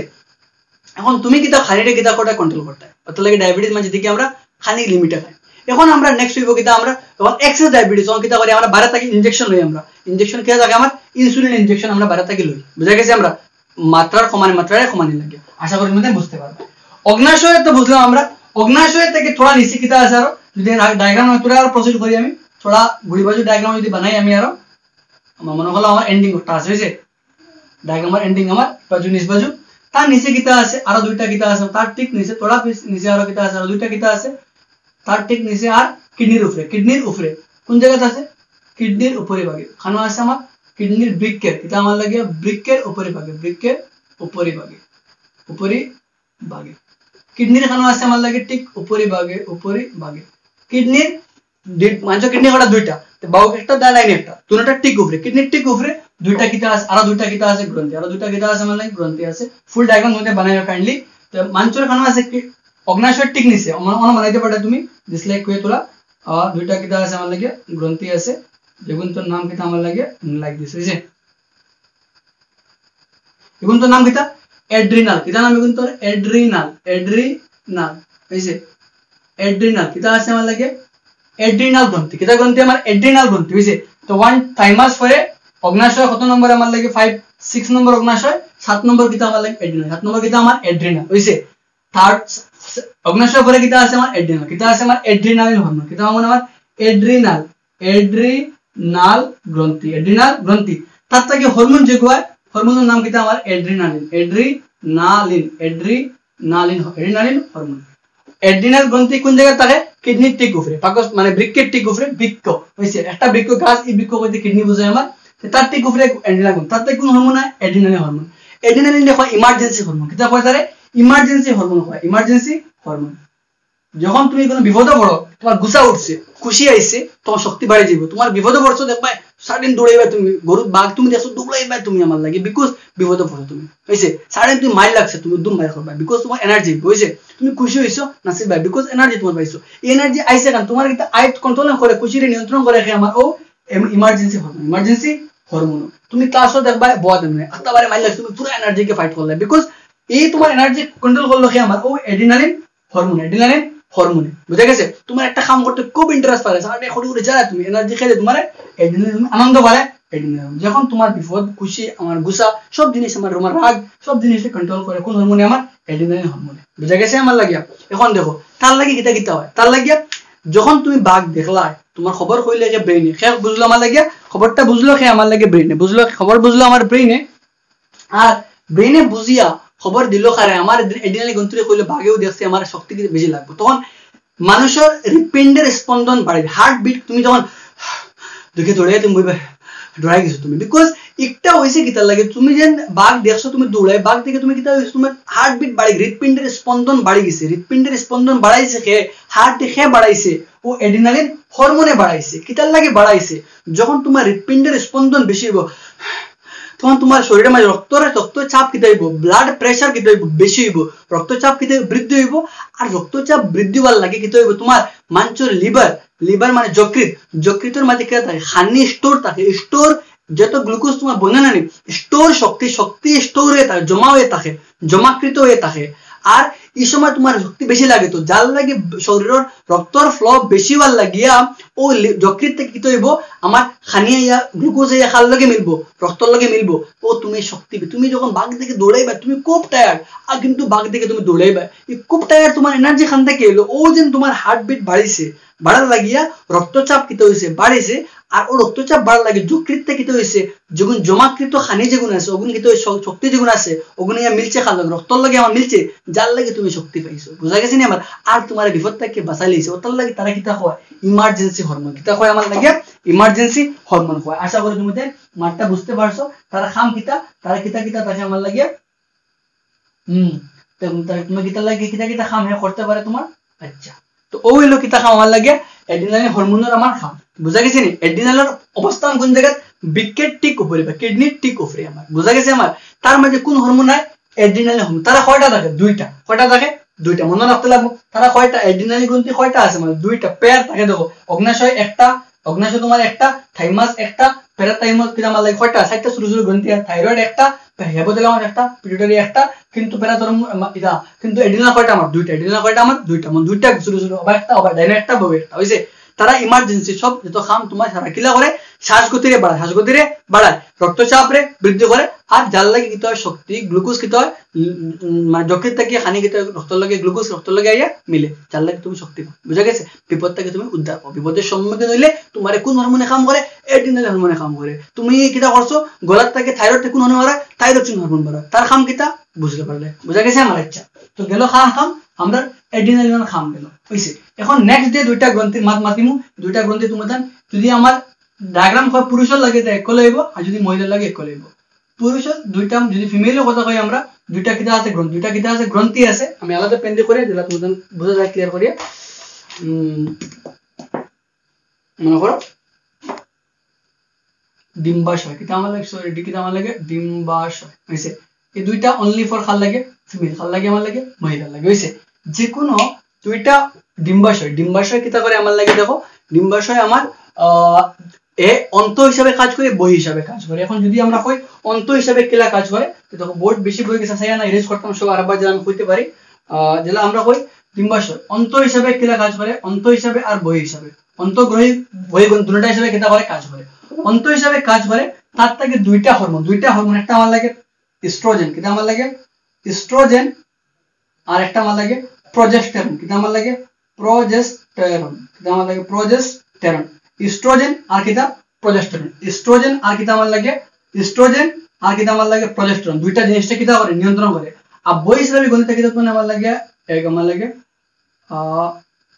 এখন তুমি কিতা খানিটা কিতা কোটা কন্ট্রোল করতে অত লাগে ডায়াবেটিস মাঝে দিকে আমরা খানি লিমিটে খাই এখন আমরা নেক্সট হইব কিতা আমরা তখন এক্সেস ডায়াবেটিস তখন কিতা করি আমরা বাইরে থেকে ইনজেকশন লই আমরা ইনজেকশন কিয়া থাকে আমার ইনসুলিন ইনজেকশন আমরা বাইরে থেকে লই বুঝা গেছে আমরা মাত্রার সমান মাত্রায় সমানি লাগে আশা করি মধ্যে বুঝতে পারবে অগ্নাশয় তো বুঝলাম আমরা অগ্নাশয় থেকে থোড়া নিচে কিতা আছে আর যদি ডায়াগ্রাম তোরা আর প্রসিড করি আমি থোড়া গুড়ি বাজু ডায়াগ্রাম যদি বানাই আমি আর আমার মনে হলো আমার এন্ডিং ওটা আছে হইছে ডায়াগ্রামের এন্ডিং আমার বাজু নিচ বাজু তার নিচে কিতা আছে আর দুইটা কিতা আছে তার ঠিক নিচে থোড়া নিচে আর কিতা আছে আর দুইটা কিতা আছে তার ঠিক নিচে আর কিডনির উপরে কিডনির উপরে কোন জায়গাতে আছে কিডনির উপরে ভাগে খানো আছে আমার কিডনির বৃক্কের এটা আমার লাগে বৃক্কের উপরে ভাগে বৃক্কের উপরে ভাগে উপরে ভাগে কিডনির খানো আছে আমার লাগে ঠিক উপরে ভাগে উপরে ভাগে কিডনির মাঝে কিডনি কটা দুইটা তো বাউ একটা দা লাইন একটা দুটোটা ঠিক উপরে কিডনির ঠিক উপরে দুইটা কিতা আছে আর দুইটা কিতা আছে গ্রন্থি আর দুইটা কিতা আছে আমার লাগে গ্রন্থি আছে ফুল ডায়াগ্রাম মধ্যে বানাইও কাইন্ডলি তো মাঞ্চর খানো আছে অগ্নাশয় ঠিক নিচে অন বানাইতে পারো তুমি ডিসলাইক করে তোলা আর দুইটা কিতা আছে আমার লাগে গ্রন্থি আছে যেগুন তোর নাম কিতা আমার লাগে লাইক দিছে বুঝছে এগুন তোর নাম কিতা এড্রিনাল কিতা নাম এগুন তোর এড্রিনাল এড্রিনাল বুঝছে এড্রিনাল কিতা আছে আমার লাগে এড্রিনাল গ্রন্থি কিতা গ্রন্থি আমার এড্রিনাল গ্রন্থি বুঝছে তো ওয়ান থাইমাস পরে অগ্নাশয় কত নম্বর আমার লাগে ফাইভ সিক্স নম্বর অগ্নাশয় সাত নম্বর কিতা আমার লাগে এড্রিনাল সাত নম্বর কিতা আমার এড্রিনাল বুঝছে থার্ড অগ্নাশয় পরে কিতা আছে আমার এড্রিনাল কিতা আছে আমার এড্রিনালিন হরমোন কিতা মানে আমার এড্রিনাল এড্রিনাল গ্রন্থি এড্রিনাল গ্রন্থি তার থেকে হরমোন যেগুলো হয় হরমোনের নাম কিতা আমার এড্রিনালিন এড্রিনালিন এড্রিনালিন এড্রিনালিন হরমোন এড্রিনাল গ্রন্থি কোন জায়গায় থাকে কিডনির ঠিক উপরে পাকস মানে বৃক্কের ঠিক উপরে বৃক্ক হইছে একটা বৃক্ক গাছ এই বৃক্ক কইতে কিডনি বোঝায় আমার তার ঠিক উপরে এড্রিনাল গ্রন্থি তার থেকে কোন হরমোন হয় এড্রিনালিন হরমোন এড্রিনালিন দেখো ইমার্জেন্সি হরমোন কিতা কয় তারে ইমার্জেন্সি হরমোন হয় ইমার্জেন্সি হরমোন যখন তুমি কোনো বিপদে পড়ো তোমার গুসা উঠছে খুশি আইছে তোমার শক্তি বাড়ে যাবে তোমার বিপদে পড়ছো দেখবা সারাদিন দৌড়াইবা তুমি গরু বাঘ তুমি দেখছো দৌড়াইবা তুমি আমার লাগে বিকজ বিপদে পড়ছো তুমি হইছে সারাদিন তুমি মাইল লাগছে তুমি দুম মাইল করবা বিকজ তোমার এনার্জি হইছে তুমি খুশি হইছো নাচিবা বিকজ এনার্জি তোমার পাইছো এই এনার্জি আইছে কারণ তোমার একটা আইট কন্ট্রোল করে খুশিরে নিয়ন্ত্রণ করে রাখে আমার ও ইমার্জেন্সি হরমোন ইমার্জেন্সি হরমোন তুমি ক্লাসও দেখবা বয়া দেবে আত্মাবারে মাইল লাগছে তুমি পুরো এনার্জিকে ফাইট করলে বিকজ এই তোমার এনার্জি কন্ট্রোল করলো কি আমার ও এড্রিনালিন হরমোন এড্রিনালিন হরমোনে বুঝা গেছে তোমার একটা কাম করতে খুব ইন্টারেস্ট পারে সারাদিন খড়ি করে যায় তুমি এনার্জি খেলে তোমার এড্রিনালিন আনন্দ বাড়ে এড্রিনালিন যখন তোমার বিপদ খুশি আমার গুসা সব জিনিস আমার তোমার রাগ সব জিনিসকে কন্ট্রোল করে কোন হরমোনে আমার এড্রিনালিন হরমোনে বুঝা গেছে আমার লাগিয়া এখন দেখো তার লাগি কিতা কিতা হয় তার লাগিয়া যখন তুমি বাঘ দেখলা তোমার খবর কইলে যে ব্রেইনে শেষ বুঝলো আমার লাগিয়া খবরটা বুঝলো খে আমার লাগে ব্রেইনে বুঝলো খবর বুঝলো আমার ব্রেইনে আর ব্রেইনে বুঝিয়া খবর দিল খারে আমার এড্রিনালিন গ্রন্থিরে কইলে বাঘেও দেখছে আমার শক্তি কি বেশি লাগবে তখন মানুষের হৃৎপিণ্ডের স্পন্দন বাড়বে হার্ট বিট তুমি যখন দেখে দৌড়াই তুমি দৌড়াই গেছো তুমি বিকজ একটা হয়েছে কি তার লাগে তুমি যেন বাঘ দেখছো তুমি দৌড়াই বাঘ দেখে তুমি কিতা হয়েছে তোমার হার্ট বিট বাড়ি হৃৎপিণ্ডের স্পন্দন বাড়ি গেছে হৃৎপিণ্ডের স্পন্দন বাড়াইছে খে হার্ট দেখে বাড়াইছে ও এড্রিনালিন হরমোনে বাড়াইছে কিতার লাগে বাড়াইছে যখন তোমার হৃৎপিণ্ডের স্পন্দন বেশি হইব তখন তোমার শরীরের মাঝে রক্তর রক্তচাপ কিতে হইব, ব্লাড প্রেসার কিতে হইব বেশি হইব, রক্তচাপ কিতে বৃদ্ধি হইব। আর রক্তচাপ বৃদ্ধি হওয়ার লাগে কিতে হইব তোমার মানুষের লিভার, লিভার মানে যকৃত, যকৃতের মাঝে কি থাকে খানি স্টোর থাকে, স্টোর যত গ্লুকোজ তোমার বনে না স্টোর শক্তি শক্তি স্টোর হয়ে থাকে, জমা হয়ে থাকে, জমাকৃত হয়ে থাকে। আর এই সময় তোমার শক্তি বেশি লাগে, তো যার লাগে শরীরের রক্তর ফ্লো বেশি হওয়ার লাগিয়া ও যকৃত থেকে কি হইব আমার খানিয়া ইয়া গ্লুকোজ ইয়া খাল লগে মিলবো, রক্তর লগে মিলবো, ও তুমি শক্তি। তুমি যখন বাঘ থেকে দৌড়াইবা তুমি খুব টায়ার্ড, আর কিন্তু বাঘ থেকে তুমি দৌড়াইবা এই খুব টায়ার্ড, তোমার এনার্জি খান থেকে এলো, ও যেন তোমার হার্টবিট বাড়িছে, বাড়ার লাগিয়া রক্তচাপ কিতে হয়েছে বাড়িছে। আর ও রক্তচাপ বাড়ার লাগে যকৃত থেকে কিতে হয়েছে যখন জমাকৃত খানি যেগুন আছে ওগুন কিতে শক্তি যেগুন আছে ওগুন ইয়া মিলছে খাল লগে রক্তর লগে আমার মিলছে, যার লাগে তুমি শক্তি পাইছো। বুঝা গেছে নি আমার? আর তোমার বিপদ থেকে বাঁচাই লিছে, ওটার লাগে তারা কিতা হয় ইমার্জেন্সি হরমোন, কিতা হয় আমার লাগে ইমার্জেন্সি হরমোন হয়। আশা করি তুমি মারটা বুঝতে পারছো। তারা খাম কিতা, তারা কিতা কিতা তাকে আমার লাগে হম তুমি কিতা লাগে কিতা কিতা খাম হে করতে পারে তোমার। আচ্ছা, তো ও হইলো কিতা খাম আমার লাগে এড্রিনালিন হরমোনের আমার খাম। বুঝা গেছে নি? এড্রিনালের অবস্থান কোন জায়গায়? বৃক্কের ঠিক উপরে বা কিডনির ঠিক উপরে আমার। বুঝা গেছে আমার? তার মাঝে কোন হরমোন হয়? Adrenaline hormone. তারা কয়টা থাকে? দুইটা। কয়টা থাকে? দুইটা। মনে রাখতে লাগবো তারা কয়টা এড্রিনালিন গ্রন্থি কয়টা আছে মানে দুইটা পেয়ার থাকে। দেখো অগ্নাশয় একটা, অগ্নাশয় তোমার একটা, থাইমাস একটা, প্যারাথাইমাস কি আমার লাগে কয়টা? চারটা ছোট ছোট গ্রন্থি। থাইরয়েড একটা, হিপোথ্যালামাস একটা, পিটুইটারি একটা, কিন্তু প্যারাথর্ম এটা কিন্তু এড্রিনাল কয়টা আমার? দুইটা। এড্রিনাল কয়টা আমার? দুইটা। মানে দুইটা ছোট ছোট ওভার একটা, ওভার ডাইনে একটা, ববে একটা হইছে। তারা ইমার্জেন্সি সব যত খাম তোমার সারা কিলা করে শ্বাসগতিরে বাড়ায়, শ্বাসগতিরে বাড়ায়, রক্তচাপ রে বৃদ্ধি করে। আর যার লাগে কি হয় শক্তি গ্লুকোজ কি হয় মানে যকৃত থেকে হানি কি রক্তর লাগে গ্লুকোজ রক্তর লাগে আইয়া মিলে, যার লাগে তুমি শক্তি পাও। বুঝা গেছে? বিপদ থেকে তুমি উদ্ধার পাও। বিপদের সম্মুখীন হইলে তোমার কোন হরমোনে কাম করে? এড্রিনাল হরমোনে কাম করে। তুমি কিটা করছো গলার থেকে থাইরয়েড থেকে কোন হরমোন বাড়ায়? থাইরোক্সিন হরমোন বাড়ায়। তার কাম কিটা বুঝতে পারলে? বুঝা গেছে আমার? ইচ্ছা তো গেল খাম খাম আমরা এড্রিনালিন খাম গেল হইছে। এখন নেক্সট ডে দুইটা গ্রন্থি মাত মাতিমু, দুইটা গ্রন্থি তুমি দেন যদি আমার ডায়াগ্রাম হয় পুরুষের লাগে তো এক লইব, আর যদি মহিলার লাগে এক লইব। পুরুষের দুইটা, যদি ফিমেলের কথা কই আমরা দুইটা কিটা আছে গ্রন্থি, দুইটা কিটা আছে গ্রন্থি আছে। আমি আলাদা পেন দিয়ে করে দিলা তুমি বুঝা যায় ক্লিয়ার করিয়া। মনে করো ডিম্বাশয় কিটা আমার লাগে, সরি কিটা আমার লাগে ডিম্বাশয় হইছে। এই দুইটা অনলি ফর খাল লাগে ফিমেল, খাল লাগে আমার লাগে মহিলার লাগে হইছে। যে কোনো দুইটা ডিম্বাশয়, ডিম্বাশয় কিটা করে আমার লাগে দেখো ডিম্বাশয় আমার আহ এ অন্ত হিসাবে কাজ করে, বই হিসাবে কাজ করে। এখন যদি আমরা কই অন্ত হিসাবে কিলা কাজ করে তো দেখো বোর্ড বেশি বই গেছে সাইয়া না ইরেজ করতাম সব আরেকবার যেন আমি কইতে পারি। আহ যেটা আমরা কই ডিম্বাশয় অন্ত হিসাবে কিলা কাজ করে, অন্ত হিসাবে আর বই হিসাবে, অন্তগ্রহী বই দুটো হিসাবে কিটা করে কাজ করে। অন্ত হিসাবে কাজ করে তার থেকে দুইটা হরমোন, দুইটা হরমোন একটা আমার লাগে ইস্ট্রোজেন, কিটা আমার লাগে ইস্ট্রোজেন, আর একটা আমার লাগে প্রজেস্টেরন, কিটা আমার লাগে প্রজেস্টেরন, কিটা আমার লাগে প্রজেস্টেরন। ইস্ট্রোজেন আর কিটা প্রজেস্টেরন, ইস্ট্রোজেন আর কিটা আমার লাগে ইস্ট্রোজেন আর কিটা আমার লাগে প্রজেস্টেরন। দুইটা জিনিসটা কিটা করে নিয়ন্ত্রণ করে। আর বই হিসাবে গণিত কিটা কোন আমার লাগে এক আমার লাগে আহ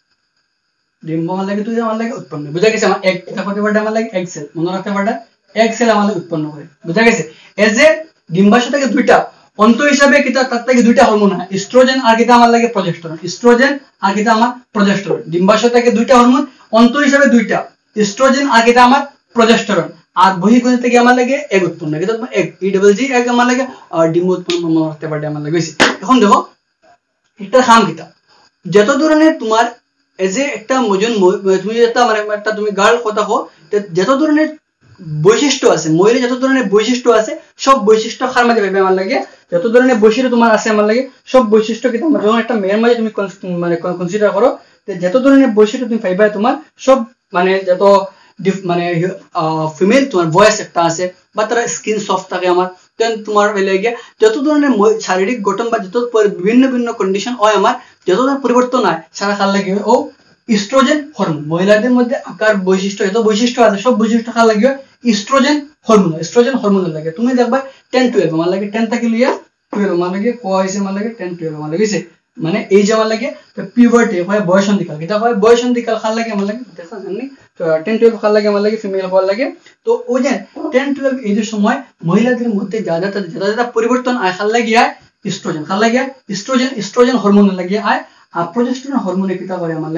ডিম্ব আমার লাগে তুই আমার লাগে উৎপন্ন। বুঝা গেছে? আমার এক কিটা করতে পারটা আমার লাগে এক সেল, মনে রাখতে পারটা এক সেল আমার লাগে উৎপন্ন করে। বুঝা গেছে? এজ এ ডিম্বাশয় থেকে দুইটা অন্ত হিসাবে কিটা তার থেকে দুইটা হরমোন হয়, ইস্ট্রোজেন আর কিটা আমার লাগে প্রজেস্টেরন, ইস্ট্রোজেন আর কিটা আমার প্রজেস্টেরন। ডিম্বাশয় থেকে দুইটা হরমোন অন্ত হিসাবে দুইটা ইস্ট্রোজেন আর কিটা আমার প্রজেস্টেরন। আর বহির্গণিত থেকে আমার লাগে এক উৎপন্ন, কিটা এক ই ডাবল জি এক আমার লাগে আর ডিম্ব উৎপন্ন মনে রাখতে পারটা আমার লাগে হইছে। এখন দেখো একটা খাম কিটা যত ধরনের তোমার এজ এ একটা মজন তুমি একটা মানে একটা তুমি গার্ল কথা কো যত ধরনের বৈশিষ্ট্য আছে, মহিলা যত ধরনের বৈশিষ্ট্য আছে সব বৈশিষ্ট্য খার মাঝে পাইবে আমার লাগে। যত ধরনের বৈশিষ্ট্য তোমার আছে আমার লাগে সব বৈশিষ্ট্য কি তোমার যখন একটা মেয়ের মাঝে তুমি মানে কনসিডার করো যত ধরনের বৈশিষ্ট্য তুমি পাইবা তোমার সব মানে যত মানে ফিমেল তোমার ভয়েস একটা আছে বা তার স্কিন সফট থাকে আমার দেন তোমার লাগে যত ধরনের শারীরিক গঠন বা যত বিভিন্ন বিভিন্ন কন্ডিশন হয় আমার যত ধরনের পরিবর্তন হয় সারা খাল লাগে ও ইস্ট্রোজেন হরমোন। মহিলাদের মধ্যে আকার বৈশিষ্ট্য যত বৈশিষ্ট্য আছে সব বৈশিষ্ট্য খাল লাগে ইস্ট্রোজেন হরমোন, ইস্ট্রোজেন হরমোনের লাগে। তুমি দেখবা টেন টুয়েলভ আমার লাগে টেন থেকে লিয়া টুয়েলভ আমার লাগে কোয়া হয়েছে আমার লাগে টেন টুয়েলভ আমার লাগেছে মানে এই যে আমার লাগে পিউবার্টি হয় বয়সন্ধিকাল, এটা হয় বয়সন্ধিকাল খাল লাগে আমার লাগে দেখা জানি তো টেন টুয়েলভ খাল লাগে আমার লাগে ফিমেল হওয়ার লাগে। তো ওই যে টেন টুয়েলভ এই যে সময় মহিলাদের মধ্যে যা যা যা যা পরিবর্তন আয় খাল লাগিয়ে আয় ইস্ট্রোজেন খাল লাগে ইস্ট্রোজেন ইস্ট্রোজেন হরমোন লাগিয়ে আয় আর প্রজেস্টেরন হরমোনে কিটা করে আমার লাগে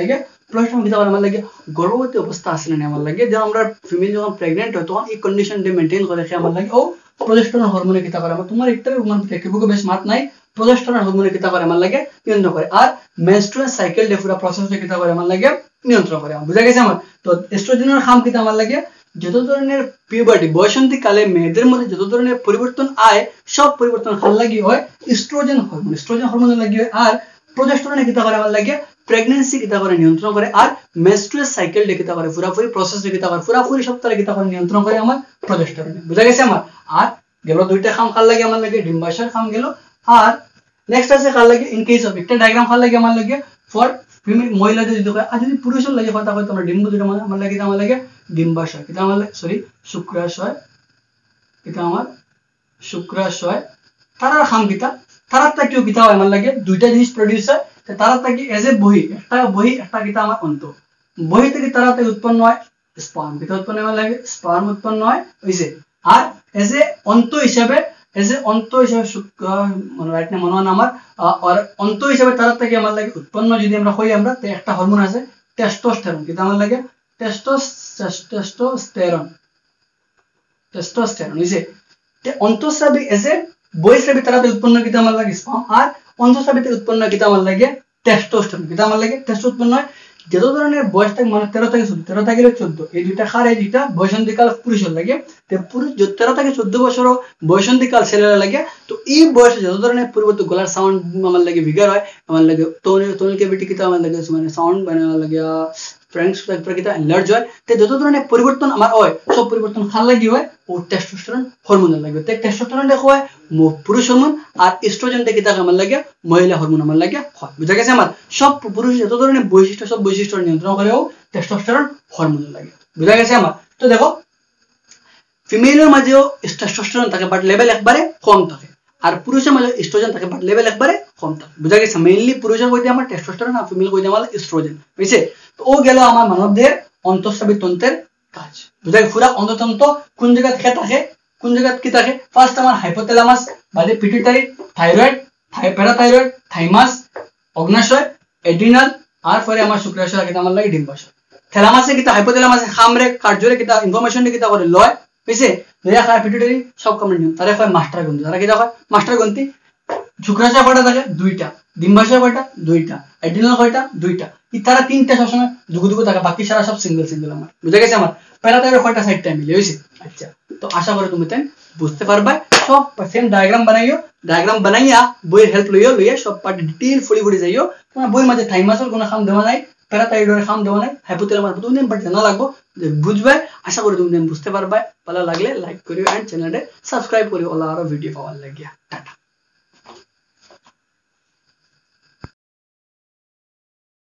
প্রজেস্টেরন কিতা করে আমার লাগে গর্ভবতী অবস্থা আছে না আমার লাগে যখন আমরা ফিমেল যখন প্রেগনেন্ট হয় তখন এই কন্ডিশন ডে মেইনটেইন করে রাখে আমার লাগে ও প্রজেস্টেরন হরমোনে কিতা করে আমার তোমার একটা মানে টেকনিক বেশ মাত নাই প্রজেস্টেরন হরমোনে কিতা করে আমার লাগে নিয়ন্ত্রণ করে আর মেনস্ট্রুয়াল সাইকেল ডে পুরো প্রসেসে কিতা করে আমার লাগে নিয়ন্ত্রণ করে বুঝা গেছে আমার তো এস্ট্রোজেনের কাম কিতা আমার লাগে যত ধরনের পিউবার্টি বয়সন্তী কালে মেয়েদের মধ্যে যত ধরনের পরিবর্তন আয় সব পরিবর্তন হাল লাগি হয় এস্ট্রোজেন হরমোন এস্ট্রোজেন হরমোন লাগি হয় আর প্রজেস্টেরনে কিতা করে আমার লাগে প্রেগন্যান্সি কিতা করে নিয়ন্ত্রণ করে আর মেনস্ট্রুয়াল সাইকেল ডে কিতা করে পুরাপুরি প্রসেস কিতা করে পুরাপুরি সপ্তাহে কিতা করে নিয়ন্ত্রণ করে আমার প্রজেস্টেরনে বুঝা গেছে আমার আর গেল দুইটা কাম খাল লাগে আমার লাগে ডিম্বাশয়ের কাম গেল আর নেক্সট আছে খাল লাগে ইন কেস অফ একটা ডায়াগ্রাম খাল লাগে আমার লাগে ফর ফিমেল মহিলাদের যদি হয় আর যদি পুরুষের লাগে কথা হয় তোমরা ডিম্ব দুটো আমার লাগে আমার লাগে ডিম্বাশয় কিতা আমার লাগে সরি শুক্রাশয় কিতা আমার শুক্রাশয় তারার কাম কিতা তারার তা কিও কিতা হয় আমার লাগে দুইটা জিনিস প্রডিউস হয় তারা থেকে এজ এ বহি একটা বহি একটা কিতা আমার অন্ত বহি থেকে তারা থেকে উৎপন্ন হয় স্পার্ম কিতা উৎপন্ন হয় লাগে স্পার্ম উৎপন্ন হয় হইছে আর এজ এ অন্ত হিসাবে এজ এ অন্ত হিসাবে শুক্র মানে রাইট না মনে হয় আমার আর অন্ত হিসাবে তারা থেকে আমার লাগে উৎপন্ন যদি আমরা হই আমরা তো একটা হরমোন আছে টেস্টোস্টেরন কিতা আমার লাগে টেস্টোস টেস্টোস্টেরন টেস্টোস্টেরন হইছে তে অন্তঃস্রাবী এজ এ বহিঃস্রাবী তারা উৎপন্ন কিতা আমার লাগে স্পার্ম আর অন্তঃস্রাবীতে উৎপন্ন কিতা আমার লাগে টেস্টোস্টেরন কিতা আমার লাগে টেস্টো উৎপন্ন হয় যত ধরনের বয়স থেকে মানে তেরো থেকে চোদ্দ তেরো থেকে চোদ্দ এই দুইটা খার এই দুইটা বয়সন্ধিকাল পুরুষের লাগে তো পুরুষ তেরো থেকে চোদ্দ বছর বয়সন্ধিকাল ছেলেরা লাগে তো এই বয়সে যত ধরনের পরিবর্তন গলার সাউন্ড আমার লাগে ভিগার হয় আমার লাগে টোনের টোনাল ক্যাভিটি কিতা আমার লাগে মানে সাউন্ড মানে আমার লাগে ফ্রেন্ডস কিতা এনলার্জ হয় তো যত ধরনের পরিবর্তন আমার হয় সব পরিবর্তন খাল লাগি হয় ও টেস্টোস্টেরন হরমোনের লাগে তো টেস্টোস্টেরন দেখো হয় পুরুষ হরমোন আর এস্ট্রোজেন থেকে কিতা আমার লাগে মহিলা হরমোন আমার লাগে হয় বুঝা গেছে আমার সব পুরুষ যত ধরনের বৈশিষ্ট্য সব বৈশিষ্ট্য নিয়ন্ত্রণ করেও টেস্টোস্টেরন হরমোন লাগে বুঝা গেছে আমার তো দেখো ফিমেলের মাঝেও টেস্টোস্টেরন থাকে বাট লেভেল একবারে কম থাকে আর পুরুষের মাঝে এস্ট্রোজেন থাকে বাট লেভেল একবারে কম থাকে বুঝা গেছে মেইনলি পুরুষের কইতে আমার টেস্টোস্টেরন আর ফিমেল কইতে আমার এস্ট্রোজেন বুঝছে তো ও গেল আমার মানবদেহের অন্তঃস্রাবী তন্ত্রের কাজ বুঝা গেছে পুরা অন্ততন্ত্র কোন জায়গা থেকে থাকে কোন জায়গা কি থাকে ফার্স্ট আমার হাইপোথ্যালামাস বাদে পিটুইটারি থাইরয়েড প্যারাথাইরয়েড থাইমাস অগ্নাশয় এড্রিনাল আর পরে আমার শুক্রাশয় কিতা আমার লাগে ডিম্বাশয় থ্যালামাসে কিতা হাইপোথ্যালামাসে খামরে কার্যরে কিতা ইনফরমেশন কিতা করে লয় বুঝছে লয়া খায় পিটুইটারি সব কামড়ে নিয়ম তারে হয় মাস্টার গ্রন্থি তারা কিতা হয় মাস্টার গ্রন্থি শুক্রাশয় কয়টা থাকে দুইটা ডিম্বাশয় কয়টা দুইটা এড্রিনাল কয়টা দুইটা ই তারা তিনটা সবসময় দুগু দুগু থাকে বাকি সারা সব সিঙ্গেল সিঙ্গেল আমার বুঝা গেছে আমার প্যারাথাইরয়েড কয়টা সাইড টাইম মিলে হইছে আচ্ছা তো আশা করি তুমি তাই বুঝতে পারবে সব সেম ডায়াগ্রাম বানাইও ডায়াগ্রাম বানাইয়া বইয়ের হেল্প লইও লইয়া সব পার্ট ডিটেইল ফুলি ফুলি যাইও তোমার বইয়ের মাঝে থাইমাসের কোনো কাম দেওয়া নাই প্যারাথাইরয়েডের কাম দেওয়া নাই হাইপোথ্যালামাস তুমি দেন বাট জানা লাগবো যে বুঝবে আশা করি তুমি বুঝতে পারবে ভালো লাগলে লাইক করিও এন্ড চ্যানেলটা সাবস্ক্রাইব করিও আরো ভিডিও পাওয়ার লাগিয়া টাটা।